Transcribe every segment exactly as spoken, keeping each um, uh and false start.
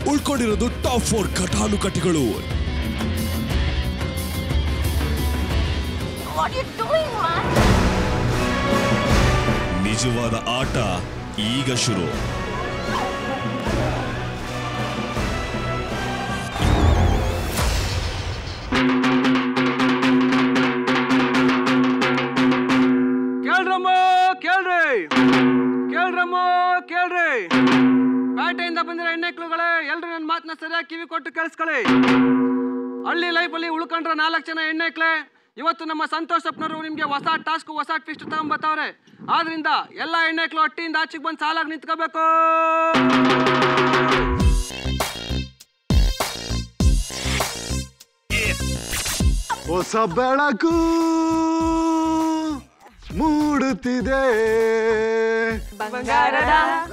ಉಳ್ಕೊಂಡಿರೋದು top four ಘಟಾನುಘಟಿಗಳು. ನಿಜವಾದ ಆಟ ಈಗ ಶುರು. ಕೇಳ್ರಮ್ಮ ಕೇಳ್ರಿ ಕೇಳ್ರಮ್ಮ ಕೇಳ್ರಿ ಪೇಟೆಯಿಂದ ಬಂದಿರೋ ಹೆಣ್ಣೆಕ್ಳುಗಳೇ, ಎಲ್ರು ನನ್ನ ಮಾತನ್ನ ಸರಿಯಾಗಿ ಕಿವಿ ಕೊಟ್ಟು ಕೇಳಿಸ್ಕೊಳ್ಳಿ. ಹಳ್ಳಿ ಲೈಫಲ್ಲಿ ಉಳ್ಕೊಂಡ್ರ ನಾಲ್ಕು ಜನ ಹೆಣ್ಣೆಕ್ಲೆ ಇವತ್ತು ನಮ್ಮ ಸಂತೋಷ್ ಅಪ್ಪನವರು ನಿಮ್ಗೆ ಹೊಸ ಟಾಸ್ಕ್ ಹೊಸ ಟ್ವಿಸ್ಟ್ ತಗೊಂಬತ್ತವ್ರೆ. ಆದ್ರಿಂದ ಎಲ್ಲ ಹೆಣ್ಣೆಕ್ಳು ಒಟ್ಟಿಯಿಂದ ಆಚೆಗೆ ಬಂದು ಸಾಲಾಗಿ ನಿಂತ್ಕೋಬೇಕು. ಹೊಸ ಬೆಳಕು ಮೂಡುತ್ತಿದೆ, ಬಂಗಾರದ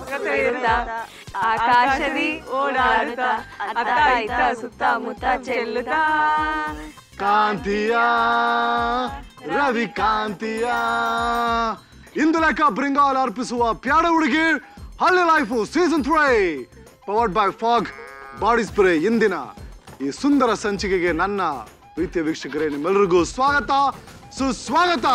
ಆಕಾಶದಿ ಓಡಾಡುತ್ತಾ ಅತ್ತ ಇತ್ತ ಸುತ್ತಮುತ್ತ ಚೆಲ್ಲುತ್ತಾ ಕಾಂತಿಯ ರವಿ ಕಾಂತಿಯ ಇಂದು ಲೆಕ್ಕ ಬ್ರಿಂಗಾಲ್ ಅರ್ಪಿಸುವ ಪ್ಯಾಡ ಹುಡುಗಿ ಹಳ್ಳಿ life season three powered by Fogg body spray. ಇಂದಿನ ಈ ಸುಂದರ ಸಂಚಿಕೆಗೆ ನನ್ನ ಪ್ರೀತಿಯ ವೀಕ್ಷಕರೇ ನಿಮ್ಮೆಲ್ಲರಿಗೂ ಸ್ವಾಗತ ಸುಸ್ವಾಗತ.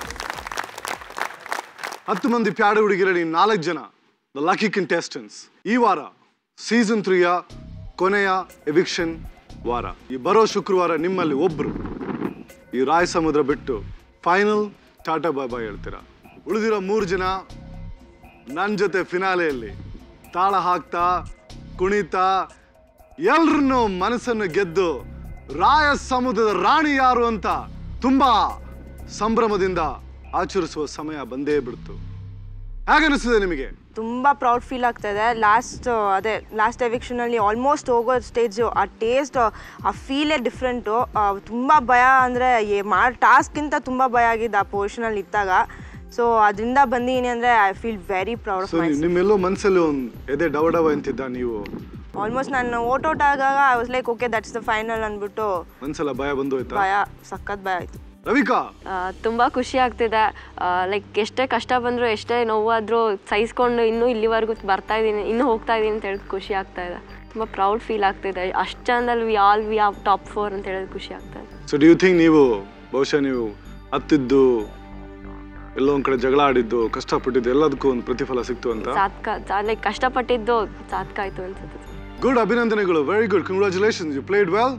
ಹತ್ತು ಮಂದಿ ಪ್ಯಾಡ ಹುಡುಗಿರಲ್ಲಿ ನಾಲ್ಕು ಜನ ದ ಲಕ್ಕಿ ಕಂಟೆಸ್ಟೆಂಟ್ಸ್. ಈ ವಾರ ಸೀಸನ್ ತ್ರೀಯ ಕೊನೆಯ ಎವಿಕ್ಷನ್ ವಾರ. ಈ ಬರೋ ಶುಕ್ರವಾರ ನಿಮ್ಮಲ್ಲಿ ಒಬ್ರು ಈ ರಾಯ ಸಮುದ್ರ ಬಿಟ್ಟು ಫೈನಲ್ ಟಾಟಾ ಬಾಯ್ ಬಾಯ್ ಹೇಳ್ತೀರಾ. ಉಳಿದಿರೋ ಮೂರು ಜನ ನನ್ನ ಜೊತೆ ಫಿನಾಲೆಯಲ್ಲಿ ತಾಳ ಹಾಕ್ತಾ ಕುಣಿತಾ ಎಲ್ರನ್ನೂ ಮನಸ್ಸನ್ನು ಗೆದ್ದು ರಾಯ ಸಮುದ್ರದ ರಾಣಿ ಯಾರು ಅಂತ ತುಂಬಾ ಸಂಭ್ರಮದಿಂದ ಆಚರಿಸುವ ಸಮಯ ಬಂದೇ ಬಿಡ್ತು. ಹೇಗನ್ನಿಸ್ತದೆ ನಿಮಗೆ? ತುಂಬ ಪ್ರೌಡ್ ಫೀಲ್ ಆಗ್ತಾಯಿದೆ. ಲಾಸ್ಟ್ ಅದೇ ಲಾಸ್ಟ್ ಎವಿಕ್ಷನಲ್ಲಿ ಆಲ್ಮೋಸ್ಟ್ ಹೋಗೋ ಸ್ಟೇಜು ಆ ಟೇಸ್ಟ್ ಆ ಫೀಲೇ ಡಿಫ್ರೆಂಟು. ತುಂಬ ಭಯ ಅಂದರೆ ಮಾಡಿ ಟಾಸ್ಕ್ಗಿಂತ ತುಂಬ ಭಯ ಆಗಿದ್ದು ಆ ಪೊಸಿಷನಲ್ಲಿ ಇದ್ದಾಗ. ಸೊ ಅದರಿಂದ ಬಂದಿದ್ದೀನಿ ಅಂದರೆ I feel very proud of myself. ನಿಮ್ಮೆಲ್ಲೋ ಮನಸ್ಸಲ್ಲಿ ಒಂದು ಎದೆ ಡವ ಡವ ಅಂತಿದ್ದ ನೀವು? ಆಲ್ಮೋಸ್ಟ್ ನಾನು ಓಟ್ ಔಟ್ ಆಗಾಗ I was like okay that's the final ಅಂದ್ಬಿಟ್ಟು ಮನಸ್ಸೆಲ್ಲ ಭಯ ಬಂದು ಹೋಯ್ತಾ? ಭಯ ಸಖತ್ ಭಯ ಆಯಿತು. ರವಿಕಾ? ತುಂಬ ಖುಷಿ ಆಗ್ತಿದೆ. ಲೈಕ್ ಎಷ್ಟೇ ಕಷ್ಟ ಬಂದರೂ ಎಷ್ಟೇ ನೋವಾದರೂ ಸಹಿಸ್ಕೊಂಡು ಇನ್ನೂ ಇಲ್ಲಿವರೆಗೂ ಬರ್ತಾ ಇದ್ದೀನಿ, ಇನ್ನೂ ಹೋಗ್ತಾ ಇದ್ದೀನಿ ಅಂತ ಹೇಳಿದ್ ಖುಷಿ ಆಗ್ತಾ ಇದೆ. ತುಂಬ ಪ್ರೌಡ್ ಫೀಲ್ ಆಗ್ತಿದೆ. ಅಷ್ಟು ಚಂದಲ್ಲಿ we all we are top four ಅಂತ ಹೇಳಿದ್ ಖುಷಿ ಆಗ್ತಾ ಇದೆ. ಸೊ ಡು ಯು ಥಿಂಕ್ ನೀವು ಬಹುಶಃ ನೀವು ಹತ್ತಿದ್ದು ಎಲ್ಲೋ ಒಂದು ಕಡೆ ಜಗಳ ಆಡಿದ್ದು ಕಷ್ಟಪಟ್ಟಿದ್ದು ಎಲ್ಲದಕ್ಕೂ ಒಂದು ಪ್ರತಿಫಲ ಸಿಕ್ತು ಅಂತ? ಸಾತ್ಕ ಲೈಕ್ ಕಷ್ಟಪಟ್ಟಿದ್ದು ಸಾತ್ಕ ಆಯಿತು ಅನ್ಸುತ್ತೆ. ಗುಡ್, ಅಭಿನಂದನೆಗಳು. Very good, congratulations, you played well.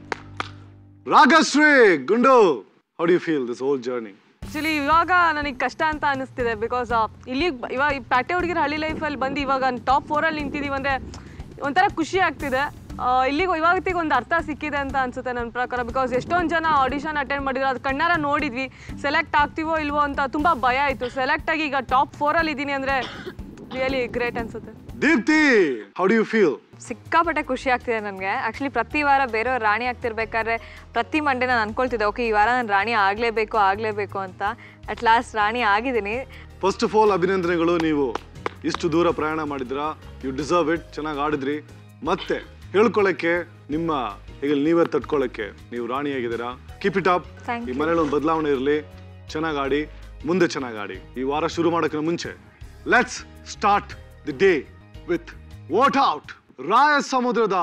Ragashree ಗುಂಡು, how do you feel this whole journey? Actually ಇವಾಗ ನನಗೆ ಕಷ್ಟ ಅಂತ ಅನಿಸ್ತಿದೆ. ಬಿಕಾಸ್ ಇಲ್ಲಿ ಇವಾಗ ಈ ಪ್ಯಾಟೆ ಹುಡುಗಿರ ಹಳ್ಳಿ ಲೈಫಲ್ಲಿ ಬಂದು ಇವಾಗ ಟಾಪ್ ಫೋರಲ್ಲಿ ನಿಂತಿದ್ದೀವಿ ಅಂದರೆ ಒಂಥರ ಖುಷಿ ಆಗ್ತಿದೆ. ಇಲ್ಲಿಗೆ ಇವಾಗತ್ತಿಗೆ ಒಂದು ಅರ್ಥ ಸಿಕ್ಕಿದೆ ಅಂತ ಅನಿಸುತ್ತೆ ನನ್ನ ಪ್ರಕಾರ. ಬಿಕಾಸ್ ಎಷ್ಟೊಂದು ಜನ ಆಡಿಷನ್ ಅಟೆಂಡ್ ಮಾಡಿದ್ರು, ಅದು ಕಣ್ಣಾರ ನೋಡಿದ್ವಿ. ಸೆಲೆಕ್ಟ್ ಆಗ್ತೀವೋ ಇಲ್ವೋ ಅಂತ ತುಂಬ ಭಯ ಆಯಿತು. ಸೆಲೆಕ್ಟ್ ಆಗಿ ಈಗ ಟಾಪ್ ಫೋರಲ್ಲಿ ಇದ್ದೀನಿ ಅಂದರೆ ರಿಯಲಿ ಗ್ರೇಟ್ ಅನಿಸುತ್ತೆ. Deepti, how do you feel? ಸಿಕ್ಕಾಪಟ್ಟೆ ಖುಷಿ ಆಗ್ತಿದೆ ನನಗೆ. ಆ್ಯಕ್ಚುಲಿ ಪ್ರತಿ ವಾರ ಬೇರೆಯವ್ರು ರಾಣಿ ಆಗ್ತಿರ್ಬೇಕಾದ್ರೆ ಪ್ರತಿ ಮಂಡೇ ನಾನು ಅನ್ಕೊಳ್ತಿದ್ದೆ ಓಕೆ ಈ ವಾರ ನಾನು ರಾಣಿ ಆಗಲೇಬೇಕು ಆಗಲೇಬೇಕು ಅಂತ. ಅಟ್ ಲಾಸ್ಟ್ ರಾಣಿ ಆಗಿದ್ದೀನಿ. ಫಸ್ಟ್ ಆಫ್ ಆಲ್ ಅಭಿನಂದನೆಗಳು. ನೀವು ಇಷ್ಟು ದೂರ ಪ್ರಯಾಣ ಮಾಡಿದ್ರಾ, ಯು ಡಿಸರ್ವ್ ಇಟ್. ಚೆನ್ನಾಗಿ ಆಡಿದ್ರಿ. ಮತ್ತೆ ಹೇಳ್ಕೊಳ್ಳೋಕ್ಕೆ ನಿಮ್ಮ ಈಗ ನೀವೇ ತಟ್ಕೊಳ್ಳೋಕ್ಕೆ ನೀವು ರಾಣಿಯಾಗಿದ್ದೀರಾ. Keep it up. ಈ ಮನೇಲಿ ಒಂದು ಬದಲಾವಣೆ ಇರಲಿ. ಚೆನ್ನಾಗಿ ಆಡಿ, ಮುಂದೆ ಚೆನ್ನಾಗಿ ಆಡಿ. ಈ ವಾರ ಶುರು ಮಾಡೋಕ್ಕಿಂತ ಮುಂಚೆ let's start the day with vote out. ರಾಯ ಸಮುದ್ರದ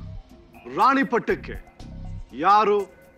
ರಾಣಿ ಪಟ್ಟಕ್ಕೆ ಯಾರು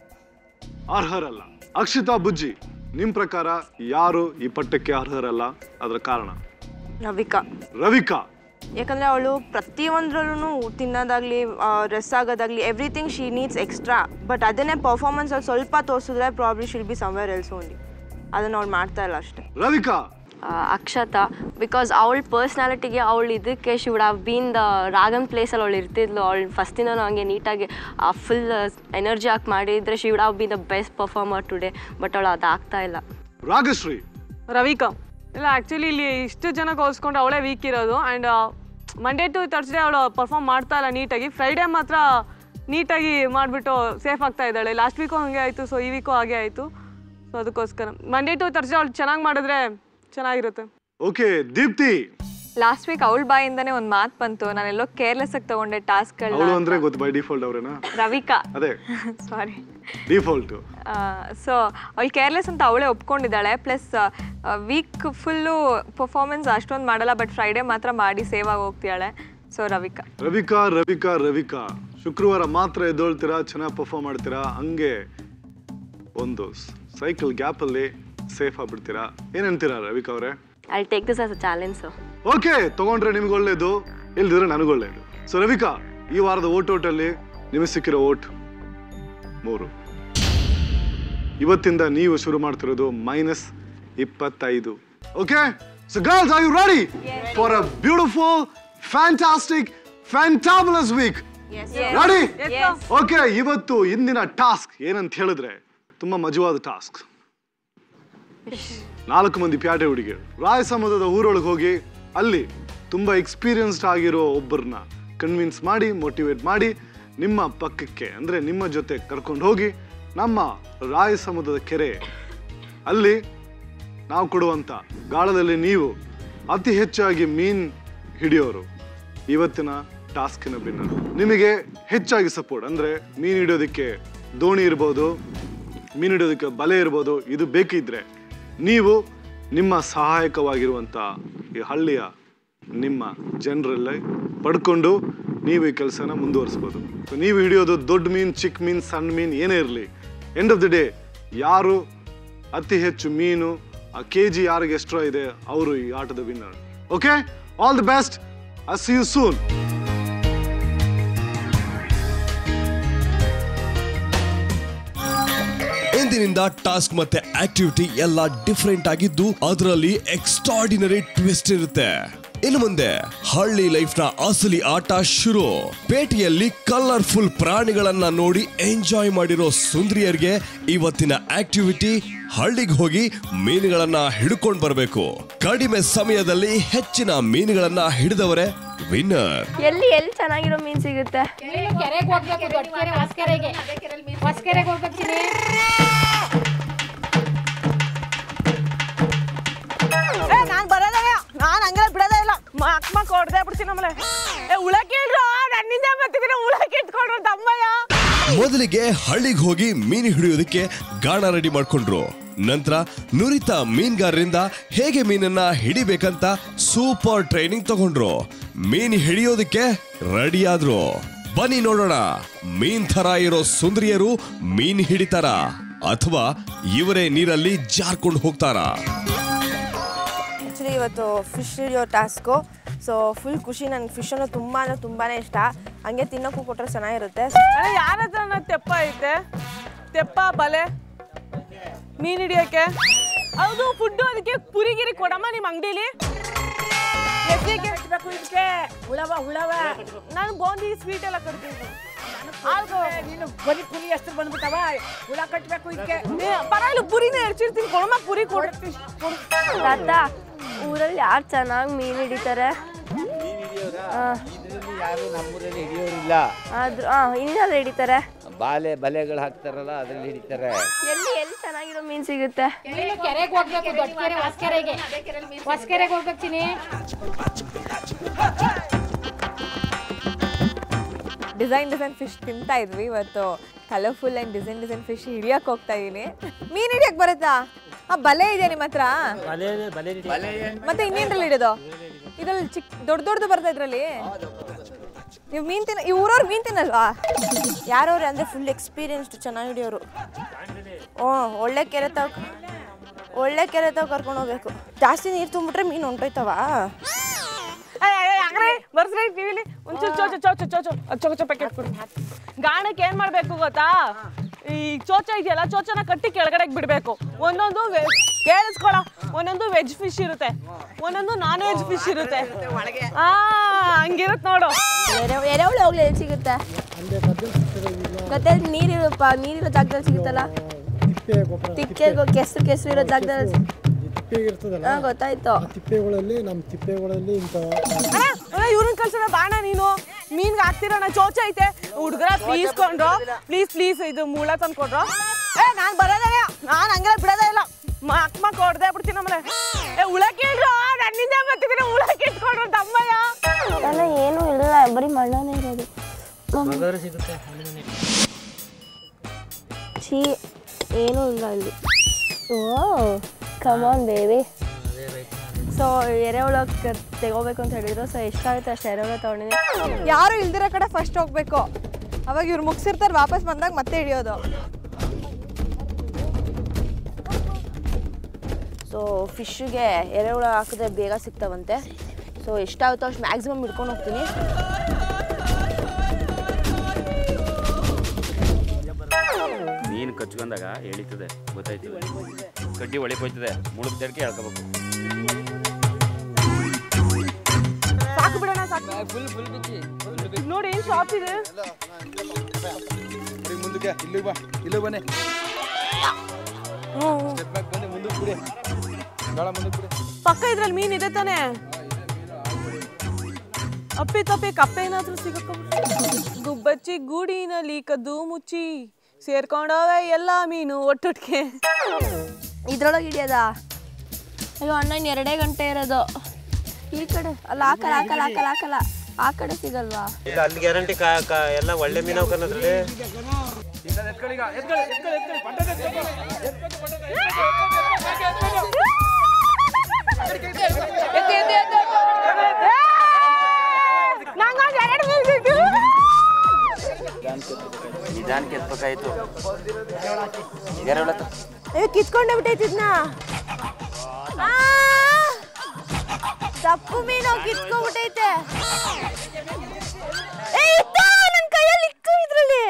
ಅರ್ಹರಲ್ಲ? ಅಕ್ಷಿತಾ ಬುಜ್ಜಿ, ನಿಮ್ ಪ್ರಕಾರ ಯಾರು ಈ ಪಟ್ಟಕ್ಕೆ ಅರ್ಹರಲ್ಲ? ಅದರ ಕಾರಣ? ರವಿಕಾ. ರವಿಕಾ ಯಾಕಂದರೆ ಅವಳು ಪ್ರತಿಯೊಂದ್ರಲ್ಲೂ ತಿನ್ನೋದಾಗಲಿ ಡ್ರೆಸ್ ಆಗೋದಾಗಲಿ everything she needs extra. But ಅದನ್ನೇ ಪರ್ಫಾರ್ಮೆನ್ಸಲ್ಲಿ ಸ್ವಲ್ಪ ತೋರಿಸಿದ್ರೆ probably she'll be somewhere else only. ಅದನ್ನು ಅವ್ಳು ಮಾಡ್ತಾ ಇಲ್ಲ ಅಷ್ಟೇ. ರವಿಕಾ. ಅಕ್ಷತಾ, ಬಿಕಾಸ್ ಅವಳ ಪರ್ಸ್ನಾಲಿಟಿಗೆ ಅವಳು ಇದಕ್ಕೆ she would have been the ರಾಗನ್ ಪ್ಲೇಸಲ್ಲಿ ಅವಳು ಇರ್ತಿದ್ಲು. ಅವಳು ಫಸ್ಟಿಂದನೂ ಹಂಗೆ ನೀಟಾಗಿ ಆ ಫುಲ್ ಎನರ್ಜಿ ಹಾಕಿ ಮಾಡಿದರೆ she would have been the best performer today. But ಅವಳು ಅದಾಗ್ತಾ ಇಲ್ಲ. ರಾಗಶ್ರೀ. ರವಿಕಾ ಇಲ್ಲ, ಆ್ಯಕ್ಚುಲಿ ಇಲ್ಲಿ ಇಷ್ಟು ಜನ ಹೋಲಿಸ್ಕೊಂಡು ಅವಳೇ ವೀಕ್ ಇರೋದು. ಆ್ಯಂಡ್ ಮಂಡೇ ಟು ಥರ್ಸ್ಡೇ ಅವಳು ಪರ್ಫಾರ್ಮ್ ಮಾಡ್ತಾ ಇಲ್ಲ ನೀಟಾಗಿ. ಫ್ರೈಡೇ ಮಾತ್ರ ನೀಟಾಗಿ ಮಾಡಿಬಿಟ್ಟು ಸೇಫ್ ಆಗ್ತಾ ಇದ್ದಾಳೆ. ಲಾಸ್ಟ್ ವೀಕು ಹಾಗೆ ಆಯಿತು, ಸೊ ಈ ವೀಕು ಹಾಗೆ ಆಯಿತು. ಸೊ ಅದಕ್ಕೋಸ್ಕರ ಮಂಡೇ ಟು ಥರ್ಸ್ಡೇ ಅವಳು ಚೆನ್ನಾಗಿ ಮಾಡಿದ್ರೆ ಚೆನ್ನಾಗಿರುತ್ತೆ. ಓಕೆ, ದೀಪ್ತಿ. ಲಾಸ್ಟ್ ವೀಕ್ ಅವಳ ಬಾಯಿಂದಾನೆ ಒಂದು ಮಾತು ಬಂತು, ನಾನೆಲ್ಲೋ ಕೇರ್ಲೆಸ್ ಆಗಿ ತಗೊಂಡೆ ಟಾಸ್ಕ್ಗಳನ್ನ. ಅವಳು ಅಂದ್ರೆ ಗೊತ್ತು ಬೈ ಡಿಫಾಲ್ಟ್ ಅವರೇನಾ? ರವಿಕಾ. ಅದೇ ಸಾರಿ, ಡಿಫಾಲ್ಟ್. ಸೊ ಅವಳು ಕೇರ್ಲೆಸ್ ಅಂತ ಅವಳೇ ಒಪ್ಕೊಂಡಿದ್ದಾಳೆ. ಪ್ಲಸ್ ವೀಕ್ ಫುಲ್ಲು ಪರ್ಫಾರ್ಮೆನ್ಸ್ ಅಷ್ಟೊಂದು ಮಾಡಲ್ಲ, ಬಟ್ ಫ್ರೈಡೇ ಮಾತ್ರ ಮಾಡಿ ಸೇವ್ ಆಗಿ ಹೋಗ್ತಿದ್ದಾಳೆ. ಸೊ ರವಿಕಾ ರವಿಕಾ ರವಿಕಾ ರವಿಕಾ ಶುಕ್ರವಾರ ಮಾತ್ರ ಎದ್ದೊಳ್ತೀರಾ, ಚೆನ್ನಾಗಿ ಪರ್ಫಾರ್ಮ್ ಮಾಡ್ತೀರಾ, ಹಂಗೆ ಒಂದು ಸೈಕಲ್ ಗ್ಯಾಪಲ್ಲಿ ಸೇಫ್ ಆಗ್ಬಿಡ್ತೀರಾ. ಏನಂತೀರಾ ರವಿಕಾ ಅವರೇ? I take this as a challenge. So okay, ತಗೊಂಡ್ರೆ ನಿಮ್ಗೆ ಒಳ್ಳೇದು, ಇಲ್ದಿದ್ರೆ ನನಗೆ ಒಳ್ಳೇದು. ಸೊ ರವಿಕಾ, ಈ ವಾರದ ಓಟ್ ಓಟಲ್ಲಿ ನಿಮಗೆ ಸಿಕ್ಕಿರೋ ಓಟ್ ಮೂರು. ಇವತ್ತಿಂದ ನೀವು ಶುರು ಮಾಡ್ತಿರೋದು ಮೈನಸ್ ಇಪ್ಪತ್ತೈದು. Okay, so girls, are you ready for a beautiful, fantastic, fantabulous week? Ready? Okay, ಇವತ್ತು ಇಂದಿನ ಟಾಸ್ಕ್ ಏನಂತ ಹೇಳಿದ್ರೆ ತುಂಬಾ ಮಜವಾದ ಟಾಸ್ಕ್. ನಾಲ್ಕು ಮಂದಿ ಪ್ಯಾಟೆ ಹುಡುಗಿರು ರಾಯಸಮುದ್ರದ ಊರೊಳಗೆ ಹೋಗಿ ಅಲ್ಲಿ ತುಂಬಾ ಎಕ್ಸ್ಪೀರಿಯನ್ಸ್ಡ್ ಆಗಿರೋ ಒಬ್ಬರನ್ನ ಕನ್ವಿನ್ಸ್ ಮಾಡಿ, ಮೋಟಿವೇಟ್ ಮಾಡಿ ನಿಮ್ಮ ಪಕ್ಕಕ್ಕೆ ಅಂದ್ರೆ ನಿಮ್ಮ ಜೊತೆ ಕರ್ಕೊಂಡು ಹೋಗಿ ನಮ್ಮ ರಾಯಸಮುದ್ರದ ಕೆರೆ ಅಲ್ಲಿ ನಾವು ಕೊಡುವಂತ ಗಾಳದಲ್ಲಿ ನೀವು ಅತಿ ಹೆಚ್ಚಾಗಿ ಮೀನ್ ಹಿಡಿಯೋರು ಇವತ್ತಿನ ಟಾಸ್ಕಿನ ಬಿನ್ನರ್. ನಿಮಗೆ ಹೆಚ್ಚಾಗಿ ಸಪೋರ್ಟ್ ಅಂದ್ರೆ ಮೀನ್ ಹಿಡಿಯೋದಕ್ಕೆ ದೋಣಿ ಇರ್ಬೋದು, ಮೀನ್ ಹಿಡಿಯೋದಕ್ಕೆ ಬಲೆ ಇರ್ಬೋದು, ಇದು ಬೇಕಿದ್ರೆ ನೀವು ನಿಮ್ಮ ಸಹಾಯಕವಾಗಿರುವಂಥ ಈ ಹಳ್ಳಿಯ ನಿಮ್ಮ ಜನರಲ್ಲೇ ಪಡ್ಕೊಂಡು ನೀವು ಈ ಕೆಲಸನ ಮುಂದುವರಿಸ್ಬೋದು. ಸೊ ನೀವು ಹಿಡಿಯೋದು ದೊಡ್ಡ ಮೀನು, ಚಿಕ್ಕ ಮೀನು, ಸಣ್ಣ ಮೀನು ಏನೇ ಇರಲಿ, ಎಂಡ್ ಆಫ್ ದಿ ಡೇ ಯಾರು ಅತಿ ಹೆಚ್ಚು ಮೀನು ಆ ಕೆ ಜಿ ಯಾರಿಗೆ ಎಷ್ಟೋ ಇದೆ ಅವರು ಈ ಆಟದ winner. Okay, all the best, I see you soon. ಇಂದಿನಿಂದ ಟಾಸ್ಕ್ ಮತ್ತೆ ಆಕ್ಟಿವಿಟಿ ಎಲ್ಲ ಡಿಫರೆಂಟ್ ಆಗಿದ್ದು ಅದರಲ್ಲಿ ಎಕ್ಸ್ಟ್ರಾರ್ಡಿನರಿ ಟ್ವಿಸ್ಟ್ ಇರುತ್ತೆ. ಇನ್ನು ಮುಂದೆ ಹಳ್ಳಿ ಲೈಫ್ ನ ಅಸಲಿ ಆಟ ಶುರು. ಪೇಟೆಯಲ್ಲಿ ಕಲರ್ಫುಲ್ ಪ್ರಾಣಿಗಳನ್ನ ನೋಡಿ ಎಂಜಾಯ್ ಮಾಡಿರೋ ಸುಂದರಿಯರಿಗೆ ಇವತ್ತಿನ ಆಕ್ಟಿವಿಟಿ ಹಳ್ಳಿಗೆ ಹೋಗಿ ಮೀನುಗಳನ್ನ ಹಿಡ್ಕೊಂಡು ಬರಬೇಕು. ಕಡಿಮೆ ಸಮಯದಲ್ಲಿ ಹೆಚ್ಚಿನ ಮೀನುಗಳನ್ನ ಹಿಡಿದವರೇ ವಿನ್ನರ್. ಎಲ್ಲಿ ಎಲ್ಲಿ ಚೆನ್ನಾಗಿರೋ ಮೀನ್ ಸಿಗುತ್ತೆ? ಕೆರೆಗೆ ಹೋಗ್ಬೇಕು, ದೊಡ್ಡ ಕೆರೆ ಹೊಸಕೆರೆಗೆ ಹೊಸಕೆರೆಗೆ ಹೋಗ್ಬೇಕಿನಿ. ನಾನ್ ಬರೋದೇ, ನಾನ್ ಹಂಗೆಲ್ಲ ಬಿಡೋದೇ ಇಲ್ಲ. ಮಕ್ ಮಕ್ ಹೊಡೆದೇ ಬಿಡ್ತೀನಿ. ಆಮೇಲೆ ಏ ಉಳಕ್ಕೆ ಇಲ್ರೋ, ನನ್ನಿಂದ ಬರ್ತಿದ್ರೆ ಉಳಕ್ಕೆ ಇಟ್ಕೊಂಡ್ರು ತಮ್ಮಯ್ಯ. ಮೊದಲಿಗೆ ಹಳ್ಳಿಗೆ ಹೋಗಿ ಮೀನು ಹಿಡಿಯೋದಕ್ಕೆ ಗಾಣ ರೆಡಿ ಮಾಡ್ಕೊಂಡ್ರು. ನಂತರ ನುರಿತ ಮೀನ್ಗಾರರಿಂದ ಹೇಗೆ ಮೀನನ್ನ ಹಿಡಿಬೇಕಂತ ಸೂಪರ್ ಟ್ರೈನಿಂಗ್ ತಗೊಂಡ್ರು. ಮೀನ್ ಹಿಡಿಯೋದಕ್ಕೆ ರೆಡಿ ಆದ್ರು. ಬನ್ನಿ ನೋಡೋಣ, ಮೀನ್ ತರ ಇರೋ ಸುಂದರಿಯರು ಮೀನ್ ಹಿಡಿತಾರ ಅಥವಾ ಇವರೇ ನೀರಲ್ಲಿ ಜಾರ್ಕೊಂಡು ಹೋಗ್ತಾರಾ? ಆ್ಯಕ್ಚುಲಿ ಇವತ್ತು ಫಿಶ್ ಹಿಡಿಯೋ ಟಾಸ್ಕು. ಸೊ ಫುಲ್ ಖುಷಿ. ನನಗೆ ಫಿಶ್ ಅನ್ನೋ ತುಂಬ ಅಂದರೆ ತುಂಬಾ ಇಷ್ಟ. ಹಂಗೆ ತಿನ್ನೋಕ್ಕೂ ಕೊಟ್ಟರೆ ಚೆನ್ನಾಗಿರುತ್ತೆ. ಯಾರ ಹತ್ರ ತೆಪ್ಪ ಐತೆ? ತೆಪ್ಪ, ಬಲೆ, ಮೀನ್ ಹಿಡಿಯೋಕೆ ಅದು ಫುಡ್ಡು. ಅದಕ್ಕೆ ಪುರಿಗಿರಿ ಕೊಡಮ್ಮ ನಿಮ್ಮ ಅಂಗಡಿಲಿ. ಹುಳವ ಹುಳವ ನಾನು ಬೋಂದಿ ಸ್ವೀಟ್ ಎಲ್ಲ ಕಟ್ತೀನಿ. ನೀನು ಬರೀ ಪುರಿ ಎಷ್ಟು ಬಂದ್ಬಿಟ್ಟವ, ಹುಳ ಕಟ್ಟಬೇಕು. ಇದಕ್ಕೆ ಪರವಾಗಿಲ್ಲ, ಪುರಿನ ಹೆಚ್ಚಿರ್ತೀನಿ. ಕೊಡಮ್ಮ ಪುರಿ ಕೊಡ್ತೀನಿ. ತಾತ, ಊರಲ್ಲಿ ಯಾರು ಚೆನ್ನಾಗಿ ಮೀನು ಹಿಡಿತಾರೆ? ಯಾರು ನಮ್ಮೂರಲ್ಲಿ ಹಿಡಿಯೋರಿಲ್ಲ. ಆದ್ರೂ ಹಾಂ, ಇನ್ನೆಲ್ಲ ಹಿಡಿತಾರೆ. ಬಾಲೆ ಬಲೆಗಳು ಹಾಕ್ತಾರಲ್ಲ ಅದ್ರಲ್ಲಿ ಹಿಡಿತಾರೆ. ಎಲ್ಲಿ ಎಲ್ಲಿ ಚೆನ್ನಾಗಿರೋ ಮೀನು ಸಿಗುತ್ತೆ? ನೀನು ಕೆರೆಗೆ ಹೋಗ್ಬೇಕು, ದೊಡ್ಡ ಕೆರೆ ಹೊಸಕೆರೆಗೆ ಹೊಸಕೆರೆಗೆ ಹೋಗ್ಬೇಕಿನಿ. ಡಿಸೈನ್ ಡಿಸೈನ್ ಫಿಶ್ ತಿಂತಾ ಇದ್ವಿ. ಇವತ್ತು colourful and design design fish ಹಿಡಿಯಕ್ಕೆ ಹೋಗ್ತಾ ಇದ್ದೀನಿ. ಮೀನು ಹಿಡಿಯಕ್ಕೆ ಬರುತ್ತಾ? ಆ ಬಲೆ ಇದೆಯಾ ನಿಮ್ಮ ಹತ್ರ? ಮತ್ತೆ ಇನ್ನೇನ್ರಲ್ಲಿ ಹಿಡಿಯೋದು? ಇದ್ರಲ್ಲಿ ಚಿಕ್ಕ ದೊಡ್ಡ ದೊಡ್ಡದು ಬರ್ತಾ ಇದ್ರಲ್ಲಿ. ನೀವು ಮೀನು ತಿನ್ನ, ಈ ಊರವ್ರು ಮೀನು ತಿನ್ನಲ್ವಾ? ಯಾರವ್ರೆ ಅಂದರೆ ಫುಲ್ ಎಕ್ಸ್ಪೀರಿಯನ್ಸ್ಡ್, ಚೆನ್ನಾಗಿ ಹಿಡಿಯೋರು. ಹ್ಞೂ, ಒಳ್ಳೆ ಕೆರೆ ತಾವ್ ಒಳ್ಳೆ ಕೆರೆ ತಾವ್ ಕರ್ಕೊಂಡು ಹೋಗ್ಬೇಕು. ಜಾಸ್ತಿ ನೀರು ತುಂಬಿಟ್ರೆ ಮೀನು ಹೊಂಟೋಯ್ತವ. ಬರ್ಸ್ರಿ ಟಿವಿಲಿ ಒಂಚೂರು ಚೋಚ ಚೋಚ ಚೋಚ ಚೋಚ ಪ್ಯಾಕೆಟ್ ಕೊಡು. ಗಾಣಕ್ಕೆ ಏನ್ ಮಾಡ್ಬೇಕು ಗೊತ್ತಾ? ಈ ಚೋಚ ಇದೆಯಲ್ಲ, ಚೋಚನ ಕಟ್ಟಿ ಕೆಳಗಡೆಗೆ ಬಿಡ್ಬೇಕು. ಒಂದೊಂದು ಕೇಳಿಸ್ಕೊಳ, ಒಂದೊಂದು ವೆಜ್ ಫಿಶ್ ಇರುತ್ತೆ, ಒಂದೊಂದು ನಾನ್ ವೆಜ್ ಫಿಶ್ ಇರುತ್ತೆ. ಆ ಹಂಗಿರುತ್ತೆ ನೋಡು. ಎರೆಹುಳ ಹೋಗ್ಲಿ ಎಲ್ಲಿ ಸಿಗುತ್ತೆ? ಗದ್ದೆ ನೀರಿರಪ್ಪ, ನೀರಿರೋ ಜಾಗದಲ್ಲಿ ಸಿಗುತ್ತಲ್ಲ. ತಿಕ್ಕೆ ಕೆಸರು ಕೆಸರು ಇರೋ ಜಾಗದಲ್ಲಿ. ಹಾಂ, ಗೊತ್ತಾಯ್ತು. ತಿಪ್ಪೆಗಳಲ್ಲಿ ನಮ್ಮ ತಿಪ್ಪೆಗಳಲ್ಲಿ ಇಂಥ ಇವ್ರನ್ನ ಕಳ್ಸೋಣ ಬಾಣ. ನೀನು ಮೀನ್ಗೆ ಹಾಕ್ತಿರೋಣ, ಚೋಚ ಐತೆ. ಹುಡುಗರ ಪ್ಲೀಸ್ ಕೊಂಡ್ರು, ಪ್ಲೀಸ್ ಪ್ಲೀಸ್ ಇದು ಮೂಳ ತಂದ್ಕೊಡ್ರು. ಏ ನಾನು ಬರೋದೇ, ನಾನು ಹಂಗೆಲ್ಲ ಬಿಡೋದೇ ಇಲ್ಲ. ಮಕ್ ಮಕ್ ಹೊಡೆದೇ ಬಿಡ್ತೀನಿ. ಆಮೇಲೆ ಏ ಉಳಕ್ಕೆ ಇಲ್ರೋ, ನನ್ನಿಂದ ಬರ್ತಿದ್ರೆ ಉಳಕ್ಕೆ ಇಟ್ಕೊಂಡ್ರು ತಮ್ಮಯ್ಯ. ಅಲ್ಲ, ಏನೂ ಇಲ್ಲ, ಬರೀ ಮಣ್ಣನೇ ಇರೋದು. ಛೀ, ಏನೂ ಇಲ್ಲ ಅಲ್ಲಿ. Oh come on baby. So ಎರೆಹುಳ ತೆಗೋಬೇಕು ಅಂತ ಹೇಳಿದ್ರು. ಸೊ ಎಷ್ಟಾಗುತ್ತೆ ಅಷ್ಟು ಎರೆಹುಳ ತೊಗೊಂಡಿದ್ದೀನಿ. ಯಾರು ಇಲ್ದಿರೋ ಕಡೆ ಫಸ್ಟ್ ಹೋಗ್ಬೇಕು, ಅವಾಗ ಇವ್ರು ಮುಗಿಸಿರ್ತಾರೆ, ವಾಪಸ್ ಬಂದಾಗ ಮತ್ತೆ ಹಿಡಿಯೋದು. ಸೊ ಫಿಶ್ಗೆ ಎರೆಹುಳ ಹಾಕಿದ್ರೆ ಬೇಗ ಸಿಗ್ತಾವಂತೆ. ಸೊ ಎಷ್ಟಾಗುತ್ತೋ ಅಷ್ಟು ಮ್ಯಾಕ್ಸಿಮಮ್ ಹಿಡ್ಕೊಂಡು ಹೋಗ್ತೀನಿ. ಮೀನು ಕಚ್ಕೊಂಡಾಗ ಎಳಿತದೆ, ಗೊತ್ತಾಯ್ತು. ಕಡ್ಡಿ ಒಳಗೆ ಹೋಯ್ತದೆ, ಮುಳುಗ್ ಜಡ್ಕೆ ಹೇಳ್ಕೋಬೇಕು. ಸಾಕು ಬಿಡೋಣ, ಸಾಕು. ನೋಡಿ ಏನು ಶಾಪ್ ಇದೆ. ಮುಂದಕ್ಕೆ ಇಲ್ಲಿ ಬಾ, ಇಲ್ಲಿ ಬನ್ನಿ. ಪಕ್ಕ ಇದ್ರಲ್ಲಿ ಮೀನ್ ಇದೆ ತಾನೆ. ಅಪ್ಪಿ ತಪ್ಪಿ ಕಪ್ಪೆ ಏನಾದ್ರೂ ಸಿಗಕ್ಕ. ಗುಬ್ಬಚ್ಚಿ ಗೂಡಿನಲ್ಲಿ ಕದ್ದು ಮುಚ್ಚಿ ಸೇರ್ಕೊಂಡವೆ ಎಲ್ಲ ಮೀನು ಒಟ್ಟೊಟ್ಟಿಗೆ. ಇದ್ರೊಳಗೆ ಹಿಡಿಯೋದ? ಅಯ್ಯೋ ಅಣ್ಣ ಇನ್ನು ಎರಡೇ ಗಂಟೆ ಇರೋದು. ಈ ಕಡೆ ಅಲ್ಲ, ಹಾಕಲ್ಲ ಹಾಕಲ್ಲ ಹಾಕಲ್ಲ ಹಾಕಲ್ಲ ಆ ಕಡೆ ಸಿಗಲ್ವಾ? ಇಲ್ಲ, ಅಲ್ಲಿ ಗ್ಯಾರಂಟಿ ಎಲ್ಲ ಒಳ್ಳೆ ಮೀನು ಹಾಕೋದ್ರಲ್ಲಿ. ನಿಧಾನಕ್ಕೆ ಎತ್ಬೇಕಾಯ್ತು. ಕಿತ್ಕೊಂಡೇ ಬಿಟ್ಟೈತಿದ್ನ. ತಪ್ಪು ಮೀನು ಕಿತ್ಕೊಂಡ್ಬಿಟ್ಟೈತೆ. ನನ್ನ ಕೈಯಲ್ಲಿ ಇತ್ತು ಇದ್ರಲ್ಲಿ.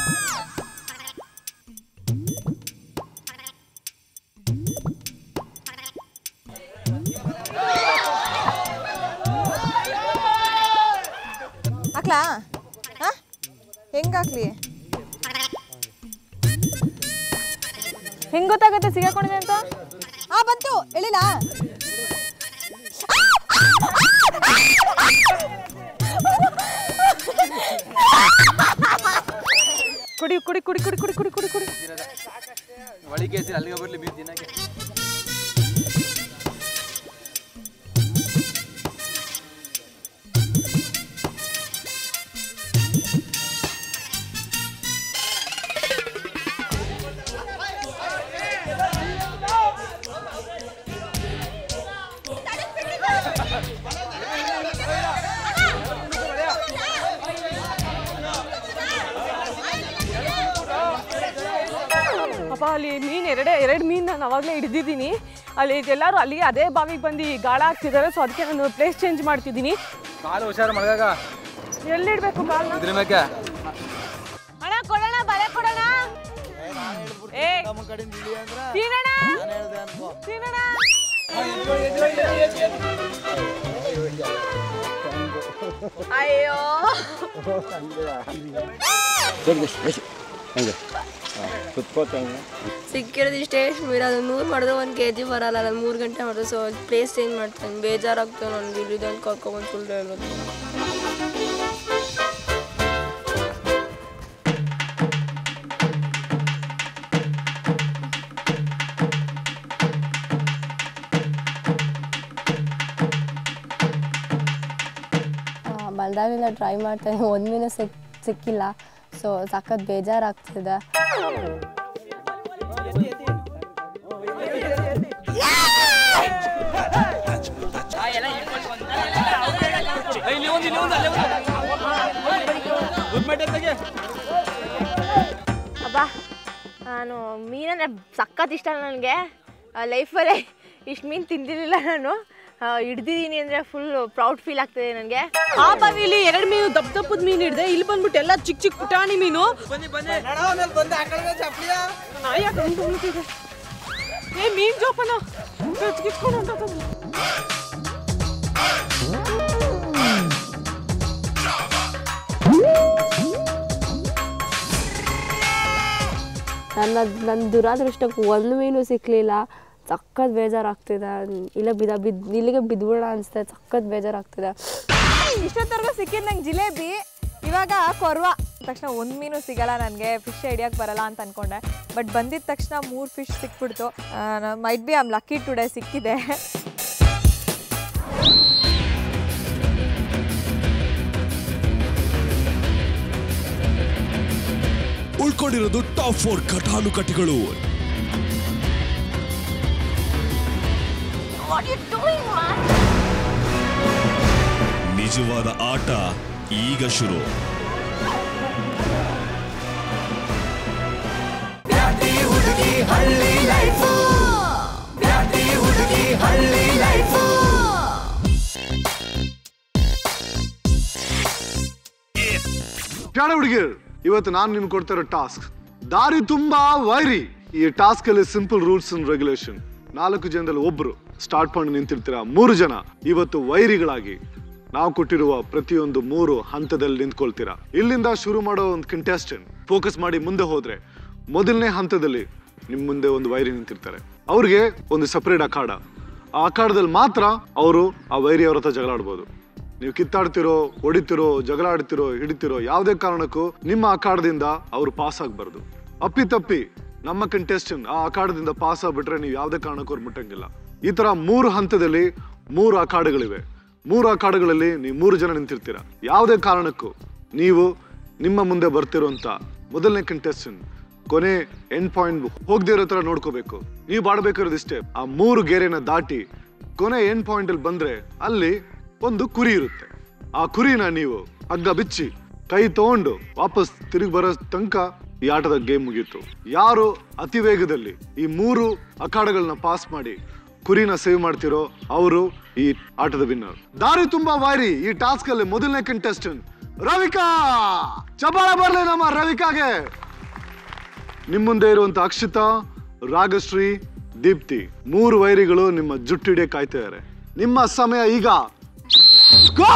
ಹಾಕ್ಲಾ? ಹಾ, ಹೆಂಗ್ ಹಾಕ್ಲಿ? ಹೆಂಗ್ ಗೊತ್ತಾಗುತ್ತೆ ಸಿಗಾಕೊಂಡಿದೆ ಅಂತ? ಆ ಬಂತು, ಹೇಳಿಲ್ಲ. ಕುಡಿ ಕುಡಿ ಕುಡಿ ಕುಡಿ ಕುಡಿ ಕುಡಿ ಕುಡಿ ಕುಡಿ ಒಳಿಗೆ ಅಲ್ಲಿಗೆ ಬರ್ಲಿ ಮೀನು ತಿನ್ನಕ್ಕೆ. ಅಪ್ಪ ಅಲ್ಲಿ ಮೀನು ಎರಡೇ ಎರಡು ಮೀನು ನಾನು ಅವಾಗಲೇ ಹಿಡಿದಿದ್ದೀನಿ. ಅಲ್ಲಿ ಎಲ್ಲರೂ ಅಲ್ಲಿಗೆ ಅದೇ ಬಾವಿಗೆ ಬಂದು ಗಾಳ ಹಾಕ್ತಿದ್ದಾರೆ. ಸೊ ಅದಕ್ಕೆ ನಾನು ಪ್ಲೇಸ್ ಚೇಂಜ್ ಮಾಡ್ತಿದ್ದೀನಿ. ಕಾಲು ಹುಷಾರು ಮಳಗಾಗ. ಎಲ್ಲಿಡ್ಬೇಕು ಕಾಲು? ಇದ್ರ ಮೇಲೆ ಅಣ್ಣ ಕೊಡೋಣ, ಬಲೆ ಕೊಡೋಣ. ಏ ತಿನ್ನೋಣ ತಿನ್ನೋಣ. ಅಯ್ಯೋ ಸಿಕ್ಕಿರೋದು ಇಷ್ಟೇ ಇರೋದು. ನೂರು ಮಾಡಿದ್ರೆ ಒಂದು ಕೆ ಜಿ ಬರಲ್ಲ. ನಾನು ಮೂರು ಗಂಟೆ ಮಾಡಿದ್ರೆ. ಸೊ ಪ್ಲೇಸ್ ಚೇಂಜ್ ಮಾಡ್ತೇನೆ. ಬೇಜಾರಾಗ್ತದೆ ನನಗೆ ಇಲ್ಲಿದಂತ ಕರ್ಕೊಂಬಂದು ಸುಳ್ಳು ಹೇಳೋದು. ಮಲ್ದಾಗಿಂದ ಟ್ರೈ ಮಾಡ್ತಾನೆ, ಒಂದು ಮೀನು ಸಿಕ್ ಸಿಕ್ಕಿಲ್ಲ. ಸೊ ಸಖತ್ ಬೇಜಾರಾಗ್ತಿದೆ. ಅಬ್ಬಾ, ನಾನು ಮೀನಂದ್ರೆ ಸಖತ್ ಇಷ್ಟ ನನಗೆ. ಲೈಫಲ್ಲೇ ಇಷ್ಟು ಮೀನು ತಿಂದಿರಲಿಲ್ಲ ನಾನು. ಹಿಡ್ದಿದ್ದೀನಿ ಅಂದರೆ ಫುಲ್ ಪ್ರೌಡ್ ಫೀಲ್ ಆಗ್ತದೆ ನನಗೆ. ಆ ಬಾವಿಲಿ ಎರಡು ಮೀನು ದಪ್ಪ ದಪ್ಪದ ಮೀನು ಹಿಡಿದೆ. ಇಲ್ಲಿ ಬಂದ್ಬಿಟ್ಟು ಎಲ್ಲ ಚಿಕ್ಕ ಚಿಕ್ಕ ಪುಟಾಣಿ ಮೀನು. ಏ ಮೀನ್ ಜೋಪನ ನನ್ನ ನನ್ನ ದುರಾದೃಷ್ಟಕ್ಕೆ ಒಂದು ಮೀನು ಸಿಕ್ಕಲಿಲ್ಲ. ಸಖತ್ ಬೇಜಾರಾಗ್ತಿದೆ. ಇಲ್ಲ ಬಿದ್ದ ಬಿದ್ದು ಇಲ್ಲಿಗೆ ಬಿದ್ಬಿಡೋಣ ಅನಿಸ್ತಾ. ಸಖತ್ ಬೇಜಾರಾಗ್ತಿದೆ. ಇಷ್ಟೊತ್ತವರೆಗೂ ಸಿಕ್ಕಿದ್ದು ನಂಗೆ ಜಿಲೇಬಿ, ಇವಾಗ ಕೊರ್ವ. ತಕ್ಷಣ ಒಂದು ಮೀನು ಸಿಗಲ್ಲ ನನಗೆ, ಫಿಶ್ ಹಿಡಿಯೋಕ್ಕೆ ಬರಲ್ಲ ಅಂತ ಅಂದ್ಕೊಂಡೆ. ಬಟ್ ಬಂದಿದ್ದ ತಕ್ಷಣ ಮೂರು ಫಿಶ್ ಸಿಕ್ಬಿಡ್ತು. Might be I'm lucky today ಸಿಕ್ಕಿದೆ. ಉಳ್ಕೊಂಡಿರೋದು ಟಾಪ್ ಫೋರ್ ಘಟಾನುಘಟಿಗಳು. ನಿಜವಾದ ಆಟ ಈಗ ಶುರು. ಪ್ಯಾಡ ಹುಡುಗಿಯರು, ಇವತ್ತು ನಾನು ನಿಮ್ಗೆ ಕೊಡ್ತಾ ಇರೋ ಟಾಸ್ಕ್ ದಾರಿ ತುಂಬಾ ವೈರಿ. ಈ ಟಾಸ್ಕ್ ಅಲ್ಲಿ ಸಿಂಪಲ್ ರೂಲ್ಸ್ ಅಂಡ್ ರೆಗ್ಯುಲೇಷನ್. ನಾಲ್ಕು ಜನದಲ್ಲಿ ಒಬ್ರು ಸ್ಟಾರ್ಟ್ ಪಾಯಿಂಟ್ ನಿಂತಿರ್ತೀರ. ಮೂರು ಜನ ಇವತ್ತು ವೈರಿಗಳಾಗಿ ನಾವು ಕೊಟ್ಟಿರುವ ಪ್ರತಿಯೊಂದು ಮೂರು ಹಂತದಲ್ಲಿ ನಿಂತ್ಕೊಳ್ತೀರಾ. ಇಲ್ಲಿಂದ ಶುರು ಮಾಡೋ ಒಂದು ಕಂಟೆಸ್ಟೆಂಟ್ ಫೋಕಸ್ ಮಾಡಿ ಮುಂದೆ ಹೋದ್ರೆ ಮೊದಲನೇ ಹಂತದಲ್ಲಿ ನಿಮ್ ಮುಂದೆ ಒಂದು ವೈರಿ ನಿಂತಿರ್ತಾರೆ. ಅವ್ರಿಗೆ ಒಂದು ಸಪರೇಟ್ ಅಖಾಡ. ಆ ಅಖಾಡದಲ್ಲಿ ಮಾತ್ರ ಅವರು ಆ ವೈರಿ ಅವ್ರ ಹತ್ರ ಜಗಳ ಆಡ್ಬೋದು. ನೀವು ಕಿತ್ತಾಡ್ತಿರೋ, ಹೊಡಿತಿರೋ, ಜಗಳ ಆಡ್ತಿರೋ, ಹಿಡಿತಿರೋ ಯಾವುದೇ ಕಾರಣಕ್ಕೂ ನಿಮ್ಮ ಅಖಾಡದಿಂದ ಅವ್ರು ಪಾಸ್ ಆಗ್ಬಾರ್ದು. ಅಪ್ಪಿ ತಪ್ಪಿ ನಮ್ಮ ಕಂಟೆಸ್ಟೆಂಟ್ ಆ ಅಖಾಡದಿಂದ ಪಾಸ್ ಆಗ್ಬಿಟ್ರೆ ನೀವು ಯಾವುದೇ ಕಾರಣಕ್ಕೂ ಅವ್ರು ಮುಟ್ಟಂಗಿಲ್ಲ. ಈ ತರ ಮೂರು ಹಂತದಲ್ಲಿ ಮೂರು ಅಖಾಡಗಳಿವೆ. ಮೂರು ಅಖಾಡಗಳಲ್ಲಿ ನೀವು ಮೂರು ಜನ ನಿಂತಿರ್ತೀರ. ಯಾವುದೇ ಕಾರಣಕ್ಕೂ ನೀವು ನಿಮ್ಮ ಮುಂದೆ ಬರ್ತಿರೋಂತ ಮೊದಲನೇ ಕಂಟೆಸ್ಟೆಂಟ್ ಕೊನೆ ಎಂಡ್ ಪಾಯಿಂಟ್ ಹೋಗದೇ ಇರೋ ತರ ನೋಡ್ಕೋಬೇಕು. ನೀವು ಬಾಡ್ಬೇಕಿರೋದಿಷ್ಟೇ, ಆ ಮೂರು ಗೆರೆನ ದಾಟಿ ಕೊನೆ ಎಂಡ್ ಪಾಯಿಂಟ್ ಅಲ್ಲಿ ಬಂದ್ರೆ ಅಲ್ಲಿ ಒಂದು ಕುರಿ ಇರುತ್ತೆ. ಆ ಕುರಿನ ನೀವು ಹಗ್ಗ ಬಿಚ್ಚಿ ಕೈ ತಗೊಂಡು ವಾಪಸ್ ತಿರುಗಿ ಬರೋ ತನಕ ಈ ಆಟದ ಗೇಮ್ ಮುಗೀತು. ಯಾರು ಅತಿ ವೇಗದಲ್ಲಿ ಈ ಮೂರು ಅಖಾಡಗಳನ್ನ ಪಾಸ್ ಮಾಡಿ ಕುರಿನ ಸೇವ್ ಮಾಡ್ತಿರೋ ಅವರು ಈ ಆಟದ ವಿನ್ನರ್. ದಾರಿ ತುಂಬಾ ವಾರಿ ಈ ಟಾಸ್ಕ್ ಅಲ್ಲಿ ಮೊದಲನೇ ಕಂಟೆಸ್ಟೆಂಟ್ ರವಿಕಾ. ಚಪ್ಪಾಳ ಬರ್ಲಿ ನಮ್ಮ ರವಿಕಾಗೆ. ನಿಮ್ ಮುಂದೆ ಇರುವಂತ ಅಕ್ಷಿತಾ, ರಾಗಶ್ರೀ, ದೀಪ್ತಿ ಮೂರು ವೈರಿಗಳು ನಿಮ್ಮ ಜುಟ್ಟಿಡೆ ಕಾಯ್ತಾ ಇದ್ದಾರೆ. ನಿಮ್ಮ ಸಮಯ ಈಗ. Go!